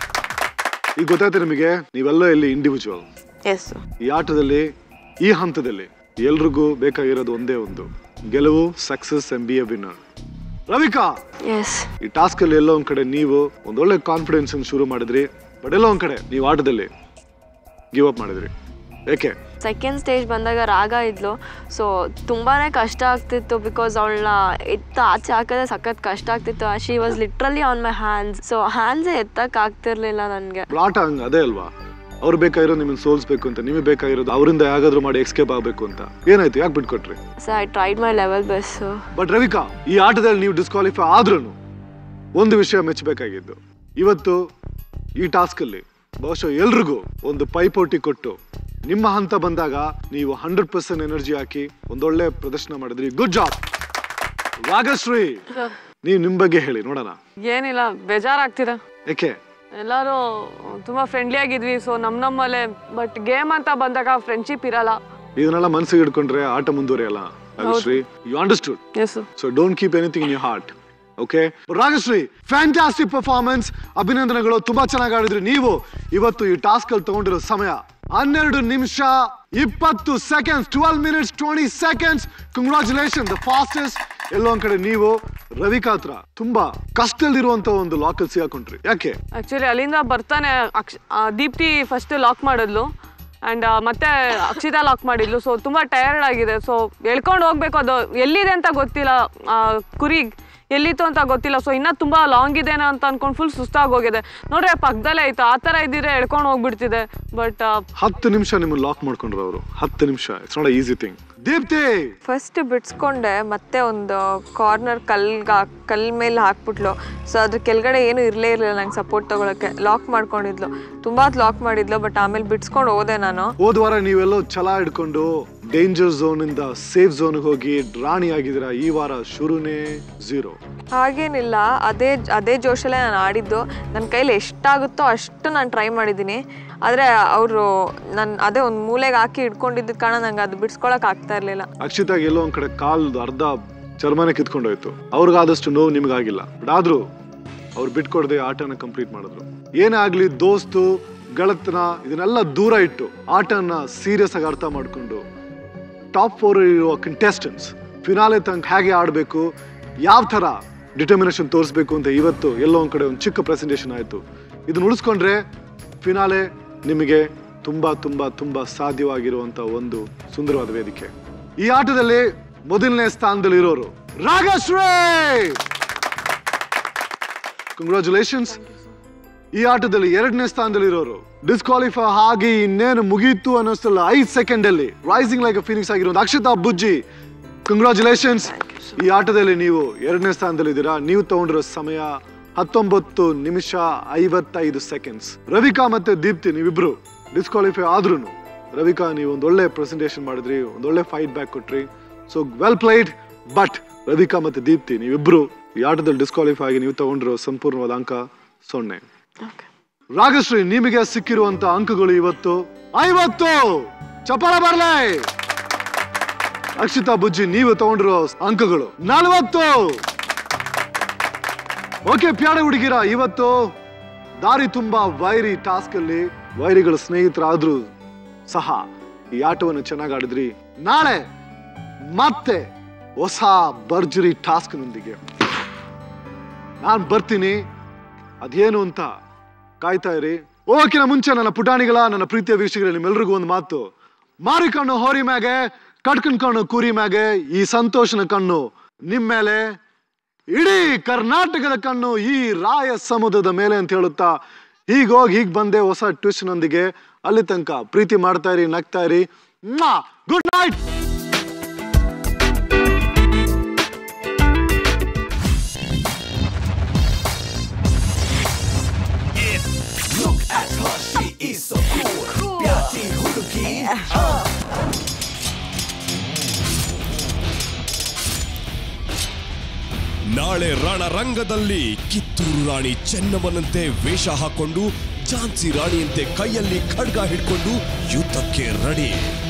ಈಗ ಗೊತ್ತಾಯ್ತು ನಿಮಗೆ, ನೀವೆಲ್ಲ ಇಲ್ಲಿ ಇಂಡಿವಿಜುವಲ್. ಎಸ್. ಈ ಆಟದಲ್ಲಿ ಈ ಹಂತದಲ್ಲಿ ಎಲ್ರಿಗೂ ಬೇಕಾಗಿರೋದು ಒಂದೇ ಒಂದು, ಗೆಲುವು, success and be a winner. Ravika, ಈ ಟಾಸ್ಕ್ ಅಲ್ಲಿ ಎಲ್ಲೋ ಒಂದ್ ಕಡೆ ನೀವು ಒಂದೊಳ್ಳೆ ಕಾನ್ಫಿಡೆನ್ಸ್ ಶುರು ಮಾಡಿದ್ರಿ, ಬಟ್ ಎಲ್ಲೋ ಒಂದ್ ಕಡೆ ನೀವು ಆಟದಲ್ಲಿ ಗಿವ್ ಅಪ್ ಮಾಡಿದ್ರಿ. ಯಾಕೆ? ಸೆಕೆಂಡ್ ಸ್ಟೇಜ್ ಬಂದಾಗ ರಾಗ ಇದ್ಲು, ಸೊ ತುಂಬಾ ಕಷ್ಟ ಆಗ್ತಿತ್ತು. ಬಿಕಾಸ್ ಅವಳನ್ನ ಎತ್ತ ಆಚೆ ಹಾಕಿದ್ರೆ ಸಖತ್ ಕಷ್ಟ ಆಗ್ತಿತ್ತು. She was literally on my hands. So ಹ್ಯಾಂಡ್ಸೇ ಎತ್ತಕ್ಕೆ ಆಗ್ತಿರ್ಲಿಲ್ಲ ನನಗೆ. ಆಟ ಹಂಗ ಅದೇ ಅಲ್ವಾ, ಅವ್ರು ಬೇಕಾಗಿರೋದು ನಿಮ್ಮನ್ನ ಸೋಲ್ಸ್ಬೇಕು ಅಂತ, ನಿಮಗೆ ಬೇಕಾಗಿರೋದು ಅವರಿಂದ ಯಾಗಾದ್ರೂ ಮಾಡಿ ಎಸ್ಕೇಪ್ ಆಗಬೇಕು ಅಂತ. ಏನಾಯ್ತು, ಯಾಕೆ ಬಿಟ್ಕೊಟ್ರಿ? So I tried my level best. But Ravika, ಈ ಆಟದಲ್ಲಿ ನೀವು ಡಿಸ್ಕ್ವಾಲಿಫೈ ಆದ್ರೂ ಒಂದು ವಿಷಯ ಮೆಚ್ಚಬೇಕಾಗಿದ್ದು, ಇವತ್ತು ಈ ಟಾಸ್ಕ್ ಅಲ್ಲಿ ಬಹುಶಃ ಎಲ್ರಿಗೂ ಒಂದು ಪೈಪೋಟಿ ಕೊಟ್ಟು ನಿಮ್ಮ ಹಂತ ಬಂದಾಗ ನೀವು ಹಂಡ್ರೆಡ್ ಪರ್ಸೆಂಟ್ ಎನರ್ಜಿ ಹಾಕಿ ಒಂದೊಳ್ಳೆ ಪ್ರದರ್ಶನ ಮಾಡಿದ್ರಿ. Good job. ರಾಗಶ್ರೀ, ನೀವು ನಿಮ್ ಬಗ್ಗೆ ಹೇಳಿ ನೋಡೋಣ. ಏನಿಲ್ಲ, ಬೇಜಾರಾಗ್ತಿದೆ. ಯಾಕೆ? ಎಲ್ಲರೂ ತುಂಬಾ ಫ್ರೆಂಡ್ಲಿ ಆಗಿದ್ವಿ, ಸೊ ನಮ್ ನಮ್ಮಲ್ಲೇ. ಬಟ್ ಗೇಮ್ ಅಂತ ಬಂದಾಗ ಫ್ರೆಂಡ್ಶಿಪ್ ಇರಲ್ಲ. ಇದನ್ನೆಲ್ಲ ಮನಸ್ಸಿಗೆ ಇಟ್ಕೊಂಡ್ರೆ ಆಟ ಮುಂದುವರಿಯಲ್ಲ. Ragashree, you understood? Yes. So don't keep anything in your heart. Okay Ragashree, fantastic performance, ಅಭಿನಂದನೆಗಳು, ತುಂಬಾ ಚೆನ್ನಾಗಿ ಆಡಿದ್ರಿ. ನೀವು ಇವತ್ತು ಈ ಟಾಸ್ಕ್ ಅಲ್ಲಿ ತಗೊಂಡಿರೋ ಸಮಯ ಹನ್ನೆರಡು ನಿಮಿಷ ಇಪ್ಪತ್ತು seconds, twelve minutes twenty seconds. Congratulation, the fastest. ಎಲ್ಲೋ ಒಂದ್ ಕಡೆ ನೀವು ರವಿಕಾ ಹತ್ರ ತುಂಬಾ ಕಷ್ಟದಲ್ಲಿರುವಂತ ಒಂದು ಲಾಕಲ್ ಸಿಗಾಕೊಂಡ್ರಿ. ಯಾಕೆ? ಆಕ್ಚುಲಿ ಅಲ್ಲಿಂದ ಬರ್ತಾನೆ ಅಕ್ಷ ದೀಪ್ತಿ ಫಸ್ಟ್ ಲಾಕ್ ಮಾಡಿದ್ಲು, ಆ್ಯಂಡ್ ಮತ್ತೆ ಅಕ್ಷಿತಾ ಲಾಕ್ ಮಾಡಿದ್ಲು. ಸೊ ತುಂಬ ಟಯರ್ಡ್ ಆಗಿದೆ. ಸೊ ಎಳ್ಕೊಂಡು ಹೋಗ್ಬೇಕು, ಅದು ಎಲ್ಲಿದೆ ಅಂತ ಗೊತ್ತಿಲ್ಲ, ಕುರಿ ಎಲ್ಲಿತ್ತು ಅಂತ ಗೊತ್ತಿಲ್ಲ. ಸೊ ಇನ್ನೂ ತುಂಬ ಲಾಂಗ್ ಇದೇನೋ ಅಂತ ಅನ್ಕೊಂಡು ಫುಲ್ ಸುಸ್ತಾಗಿ ಹೋಗಿದೆ. ನೋಡ್ರಿ ಪಕ್ಕದಲ್ಲೇ ಆಯ್ತು, ಆ ಥರ ಇದ್ದಿದ್ರೆ ಎಳ್ಕೊಂಡು ಹೋಗ್ಬಿಡ್ತಿದೆ. ಬಟ್ ಹತ್ತು ನಿಮಿಷ ನಿಮ್ಮನ್ನು ಲಾಕ್ ಮಾಡ್ಕೊಂಡ್ರು ಅವರು. ಹತ್ತು ನಿಮಿಷ, it's not easy thing. Deepti first ಬಿಡ್ಸ್ಕೊಂಡೆ, ಮತ್ತೆ ಒಂದು ಕಾರ್ನರ್ ಕಲ್ಗೆ ಕಲ್ ಮೇಲೆ ಹಾಕ್ಬಿಟ್ಲು. ಸೊ ಅದ್ರ ಕೆಳಗಡೆ ಏನು ಇರಲೇ ಇರಲಿಲ್ಲ ನಂಗೆ ಸಪೋರ್ಟ್ ತಗೊಳಕ್ಕೆ. ಲಾಕ್ ಮಾಡ್ಕೊಂಡಿದ್ಲು, ತುಂಬಾ ಲಾಕ್ ಮಾಡಿದ್ಲು. ಬಟ್ ಆಮೇಲೆ ಬಿಡ್ಸ್ಕೊಂಡು ಹೋದೆ ನಾನು. ಹೋದ ವಾರ ನೀವೆಲ್ಲೋ ಛಲ ಹಿಡ್ಕೊಂಡು ಡೇಂಜರ್ ಝೋನ್ ಇಂದ ಸೇಫ್ ಝೋನ್ ಹೋಗಿ ರಾಣಿ ಆಗಿದ್ದೀರಾ. ಈ ವಾರ ಶುರುನೇ ಝೀರೋ. ಹಾಗೇನಿಲ್ಲ, ಅದೇ ಅದೇ ಜೋಶಲ್ಲೇ ನಾನು ಆಡಿದ್ದು. ನನ್ನ ಕೈಲಿ ಎಷ್ಟಾಗುತ್ತೋ ಅಷ್ಟು ನಾನು ಟ್ರೈ ಮಾಡಿದ್ದೀನಿ. ಆದರೆ ಅವರು ನನ್ನ ಅದೇ ಒಂದು ಮೂಲೆಗೆ ಹಾಕಿ ಇಟ್ಕೊಂಡಿದ್ದ ಕಾರಣ ನಂಗೆ ಅದು ಬಿಡ್ಸ್ಕೊಳಕ್ ಆಗ್ತಾ ಇರಲಿಲ್ಲ. ಅಕ್ಷಿತಾಗ ಎಲ್ಲೋ ಒಂದ್ ಕಡೆ ಕಾಲ್ದು ಅರ್ಧ ಚರ್ಮನೆ ಕಿತ್ಕೊಂಡೋಯ್ತು. ಅವ್ರಿಗಾದಷ್ಟು ನೋವು ನಿಮ್ಗಾಗಿಲ್ಲ. ಬಟ್ ಆದ್ರೂ ಅವ್ರು ಬಿಟ್ಕೊಡದೆ ಆಟನ ಕಂಪ್ಲೀಟ್ ಮಾಡಿದ್ರು. ಏನೇ ಆಗ್ಲಿ, ದೋಸ್ತು ಗಳತನ ಇದನ್ನೆಲ್ಲ ದೂರ ಇಟ್ಟು ಆಟನ ಸೀರಿಯಸ್ ಆಗಿ ಅರ್ಥ ಮಾಡ್ಕೊಂಡು ಟಾಪ್ ಫೋರ್ ಇರುವ ಕಂಟೆಸ್ಟೆಂಟ್ಸ್ ಫಿನಾಲೆ ತನಕ ಹೇಗೆ ಆಡಬೇಕು, ಯಾವ ಥರ ಡಿಟರ್ಮಿನೇಷನ್ ತೋರಿಸ್ಬೇಕು ಅಂತ ಇವತ್ತು ಎಲ್ಲೋ ಒಂದು ಕಡೆ ಒಂದು ಚಿಕ್ಕ ಪ್ರೆಸೆಂಟೇಷನ್ ಆಯಿತು. ಇದನ್ನ ಉಳಿಸ್ಕೊಂಡ್ರೆ ಫಿನಾಲೆ ನಿಮಗೆ ತುಂಬ ತುಂಬ ತುಂಬ ಸಾಧ್ಯವಾಗಿರುವಂಥ ಒಂದು ಸುಂದರವಾದ ವೇದಿಕೆ. ಈ ಆಟದಲ್ಲಿ ಮೊದಲನೇ ಸ್ಥಾನದಲ್ಲಿ ಇರೋರು ರಾಗಶ್ರೀ. ಕಂಗ್ರಾಚುಲೇಷನ್ಸ್. ಈ ಆಟದಲ್ಲಿ ಎರಡನೇ ಸ್ಥಾನದಲ್ಲಿ ಇರೋರು ಡಿಸ್ಕ್ವಾಲಿಫೈ ಆಗಿ ಇನ್ನೇನು ಮುಗೀತು ಅನ್ನೋಷ್ಟಲ್ಲ ಐದು ಸೆಕೆಂಡ್ ಅಲ್ಲಿ ರೈಸಿಂಗ್ ಲೈಕ್ ಅ ಫೀನಿಕ್ಸ್ ಆಗಿರೋ ಅಕ್ಷತಾ ಬುಜ್ಜಿ. ಕಂಗ್ರಾಚುಲೇಷನ್ಸ್. ಈ ಆಟದಲ್ಲಿ ನೀವು ಎರಡನೇ ಸ್ಥಾನದಲ್ಲಿದ್ದೀರಾ. ನೀವು ತಗೊಂಡಿರೋ ಸಮಯ ಹತ್ತೊಂಬತ್ತು ನಿಮಿಷ ಐವತ್ತೈದು ಸೆಕೆಂಡ್ಸ್. ರವಿಕಾ ಮತ್ತೆ ದೀಪ್ತಿ ನೀವಿಬ್ರು ಡಿಸ್ಕ್ವಾಲಿಫೈ ಆದ್ರೂ ರವಿಕಾ ನೀವು ಒಂದೊಳ್ಳೆ ಪ್ರೆಸೆಂಟೇಷನ್ ಮಾಡಿದ್ರಿ, ಒಂದೊಳ್ಳೆ ಫೈಟ್ ಬ್ಯಾಕ್ ಕೊಟ್ರಿ. So well played. But Ravika ಮತ್ತೆ ದೀಪ್ತಿ ನೀವಿಬ್ರು ಈ ಆಟದಲ್ಲಿ ಡಿಸ್ಕ್ವಾಲಿಫೈ ಆಗಿ ನೀವು ತಗೊಂಡಿರೋ ಸಂಪೂರ್ಣವಾದ ಅಂಕ ಸೊನ್ನೆ. ರಾಗಶ್ರೀ, ನಿಮಗೆ ಸಿಕ್ಕಿರುವಂತ ಅಂಕಗಳು ಇವತ್ತು ಐವತ್ತು. ಚಪ್ಪಾಳ ಬರ್ಲೇ. ಅಕ್ಷಿತಾ ಬುಜ್ಜಿ, ನೀವು ತಗೊಂಡಿರೋ ಅಂಕಗಳು ನಲವತ್ತು. ಓಕೆ ಪ್ಯಾಡೆ ಹುಡುಗಿರ, ಇವತ್ತು ದಾರಿ ತುಂಬಾ ವೈರಿ ಟಾಸ್ಕ್ ಅಲ್ಲಿ ವೈರಿಗಳ ಸ್ನೇಹಿತರಾದ್ರೂ ಸಹ ಈ ಆಟವನ್ನು ಚೆನ್ನಾಗಿ ಆಡಿದ್ರಿ. ನಾಳೆ ಮತ್ತೆ ಹೊಸ ಭರ್ಜರಿ ಟಾಸ್ಕ್ ನೊಂದಿಗೆ ನಾನ್ ಬರ್ತೀನಿ. ಅದೇನು ಅಂತ ಕಾಯ್ತಾ ಇರಿ. ಓಕೆನ ಮುಂಚೆ ನನ್ನ ಪುಟಾಣಿಗಳ, ನನ್ನ ಪ್ರೀತಿಯ ವೀಕ್ಷಕರ, ನಿಮ್ಮೆಲ್ರಿಗೂ ಒಂದು ಮಾತು. ಮಾರಿ ಕಣ್ಣು ಹೋರಿ ಮ್ಯಾಗೆ, ಕಟ್ಕನ್ ಕಣ್ಣು ಕೂರಿ ಮ್ಯಾಗೆ, ಈ ಸಂತೋಷನ ಕಣ್ಣು ನಿಮ್ ಮೇಲೆ, ಇಡೀ ಕರ್ನಾಟಕದ ಕಣ್ಣು ಈ ರಾಯ ಸಮುದ್ರದ ಮೇಲೆ ಅಂತ ಹೇಳುತ್ತಾ ಹೀಗೋಗಿ ಹೀಗ್ ಬಂದೆ ಹೊಸ ಟ್ವಿಸ್ಟ್ ನೊಂದಿಗೆ. ಅಲ್ಲಿ ತನಕ ಪ್ರೀತಿ ಮಾಡ್ತಾ ಇರಿ, ನಗ್ತಾ ಇರಿ. Good night. Look at her, she is so cool. Pyati huduki. ನಾಳೆ ರಣರಂಗದಲ್ಲಿ ಕಿತ್ತೂರು ರಾಣಿ ಚೆನ್ನಮ್ಮನಂತೆ ವೇಷ ಹಾಕೊಂಡು ಝಾನ್ಸಿ ರಾಣಿಯಂತೆ ಕೈಯಲ್ಲಿ ಖಡ್ಗ ಹಿಡ್ಕೊಂಡು ಯುದ್ಧಕ್ಕೆ ರೆಡಿ.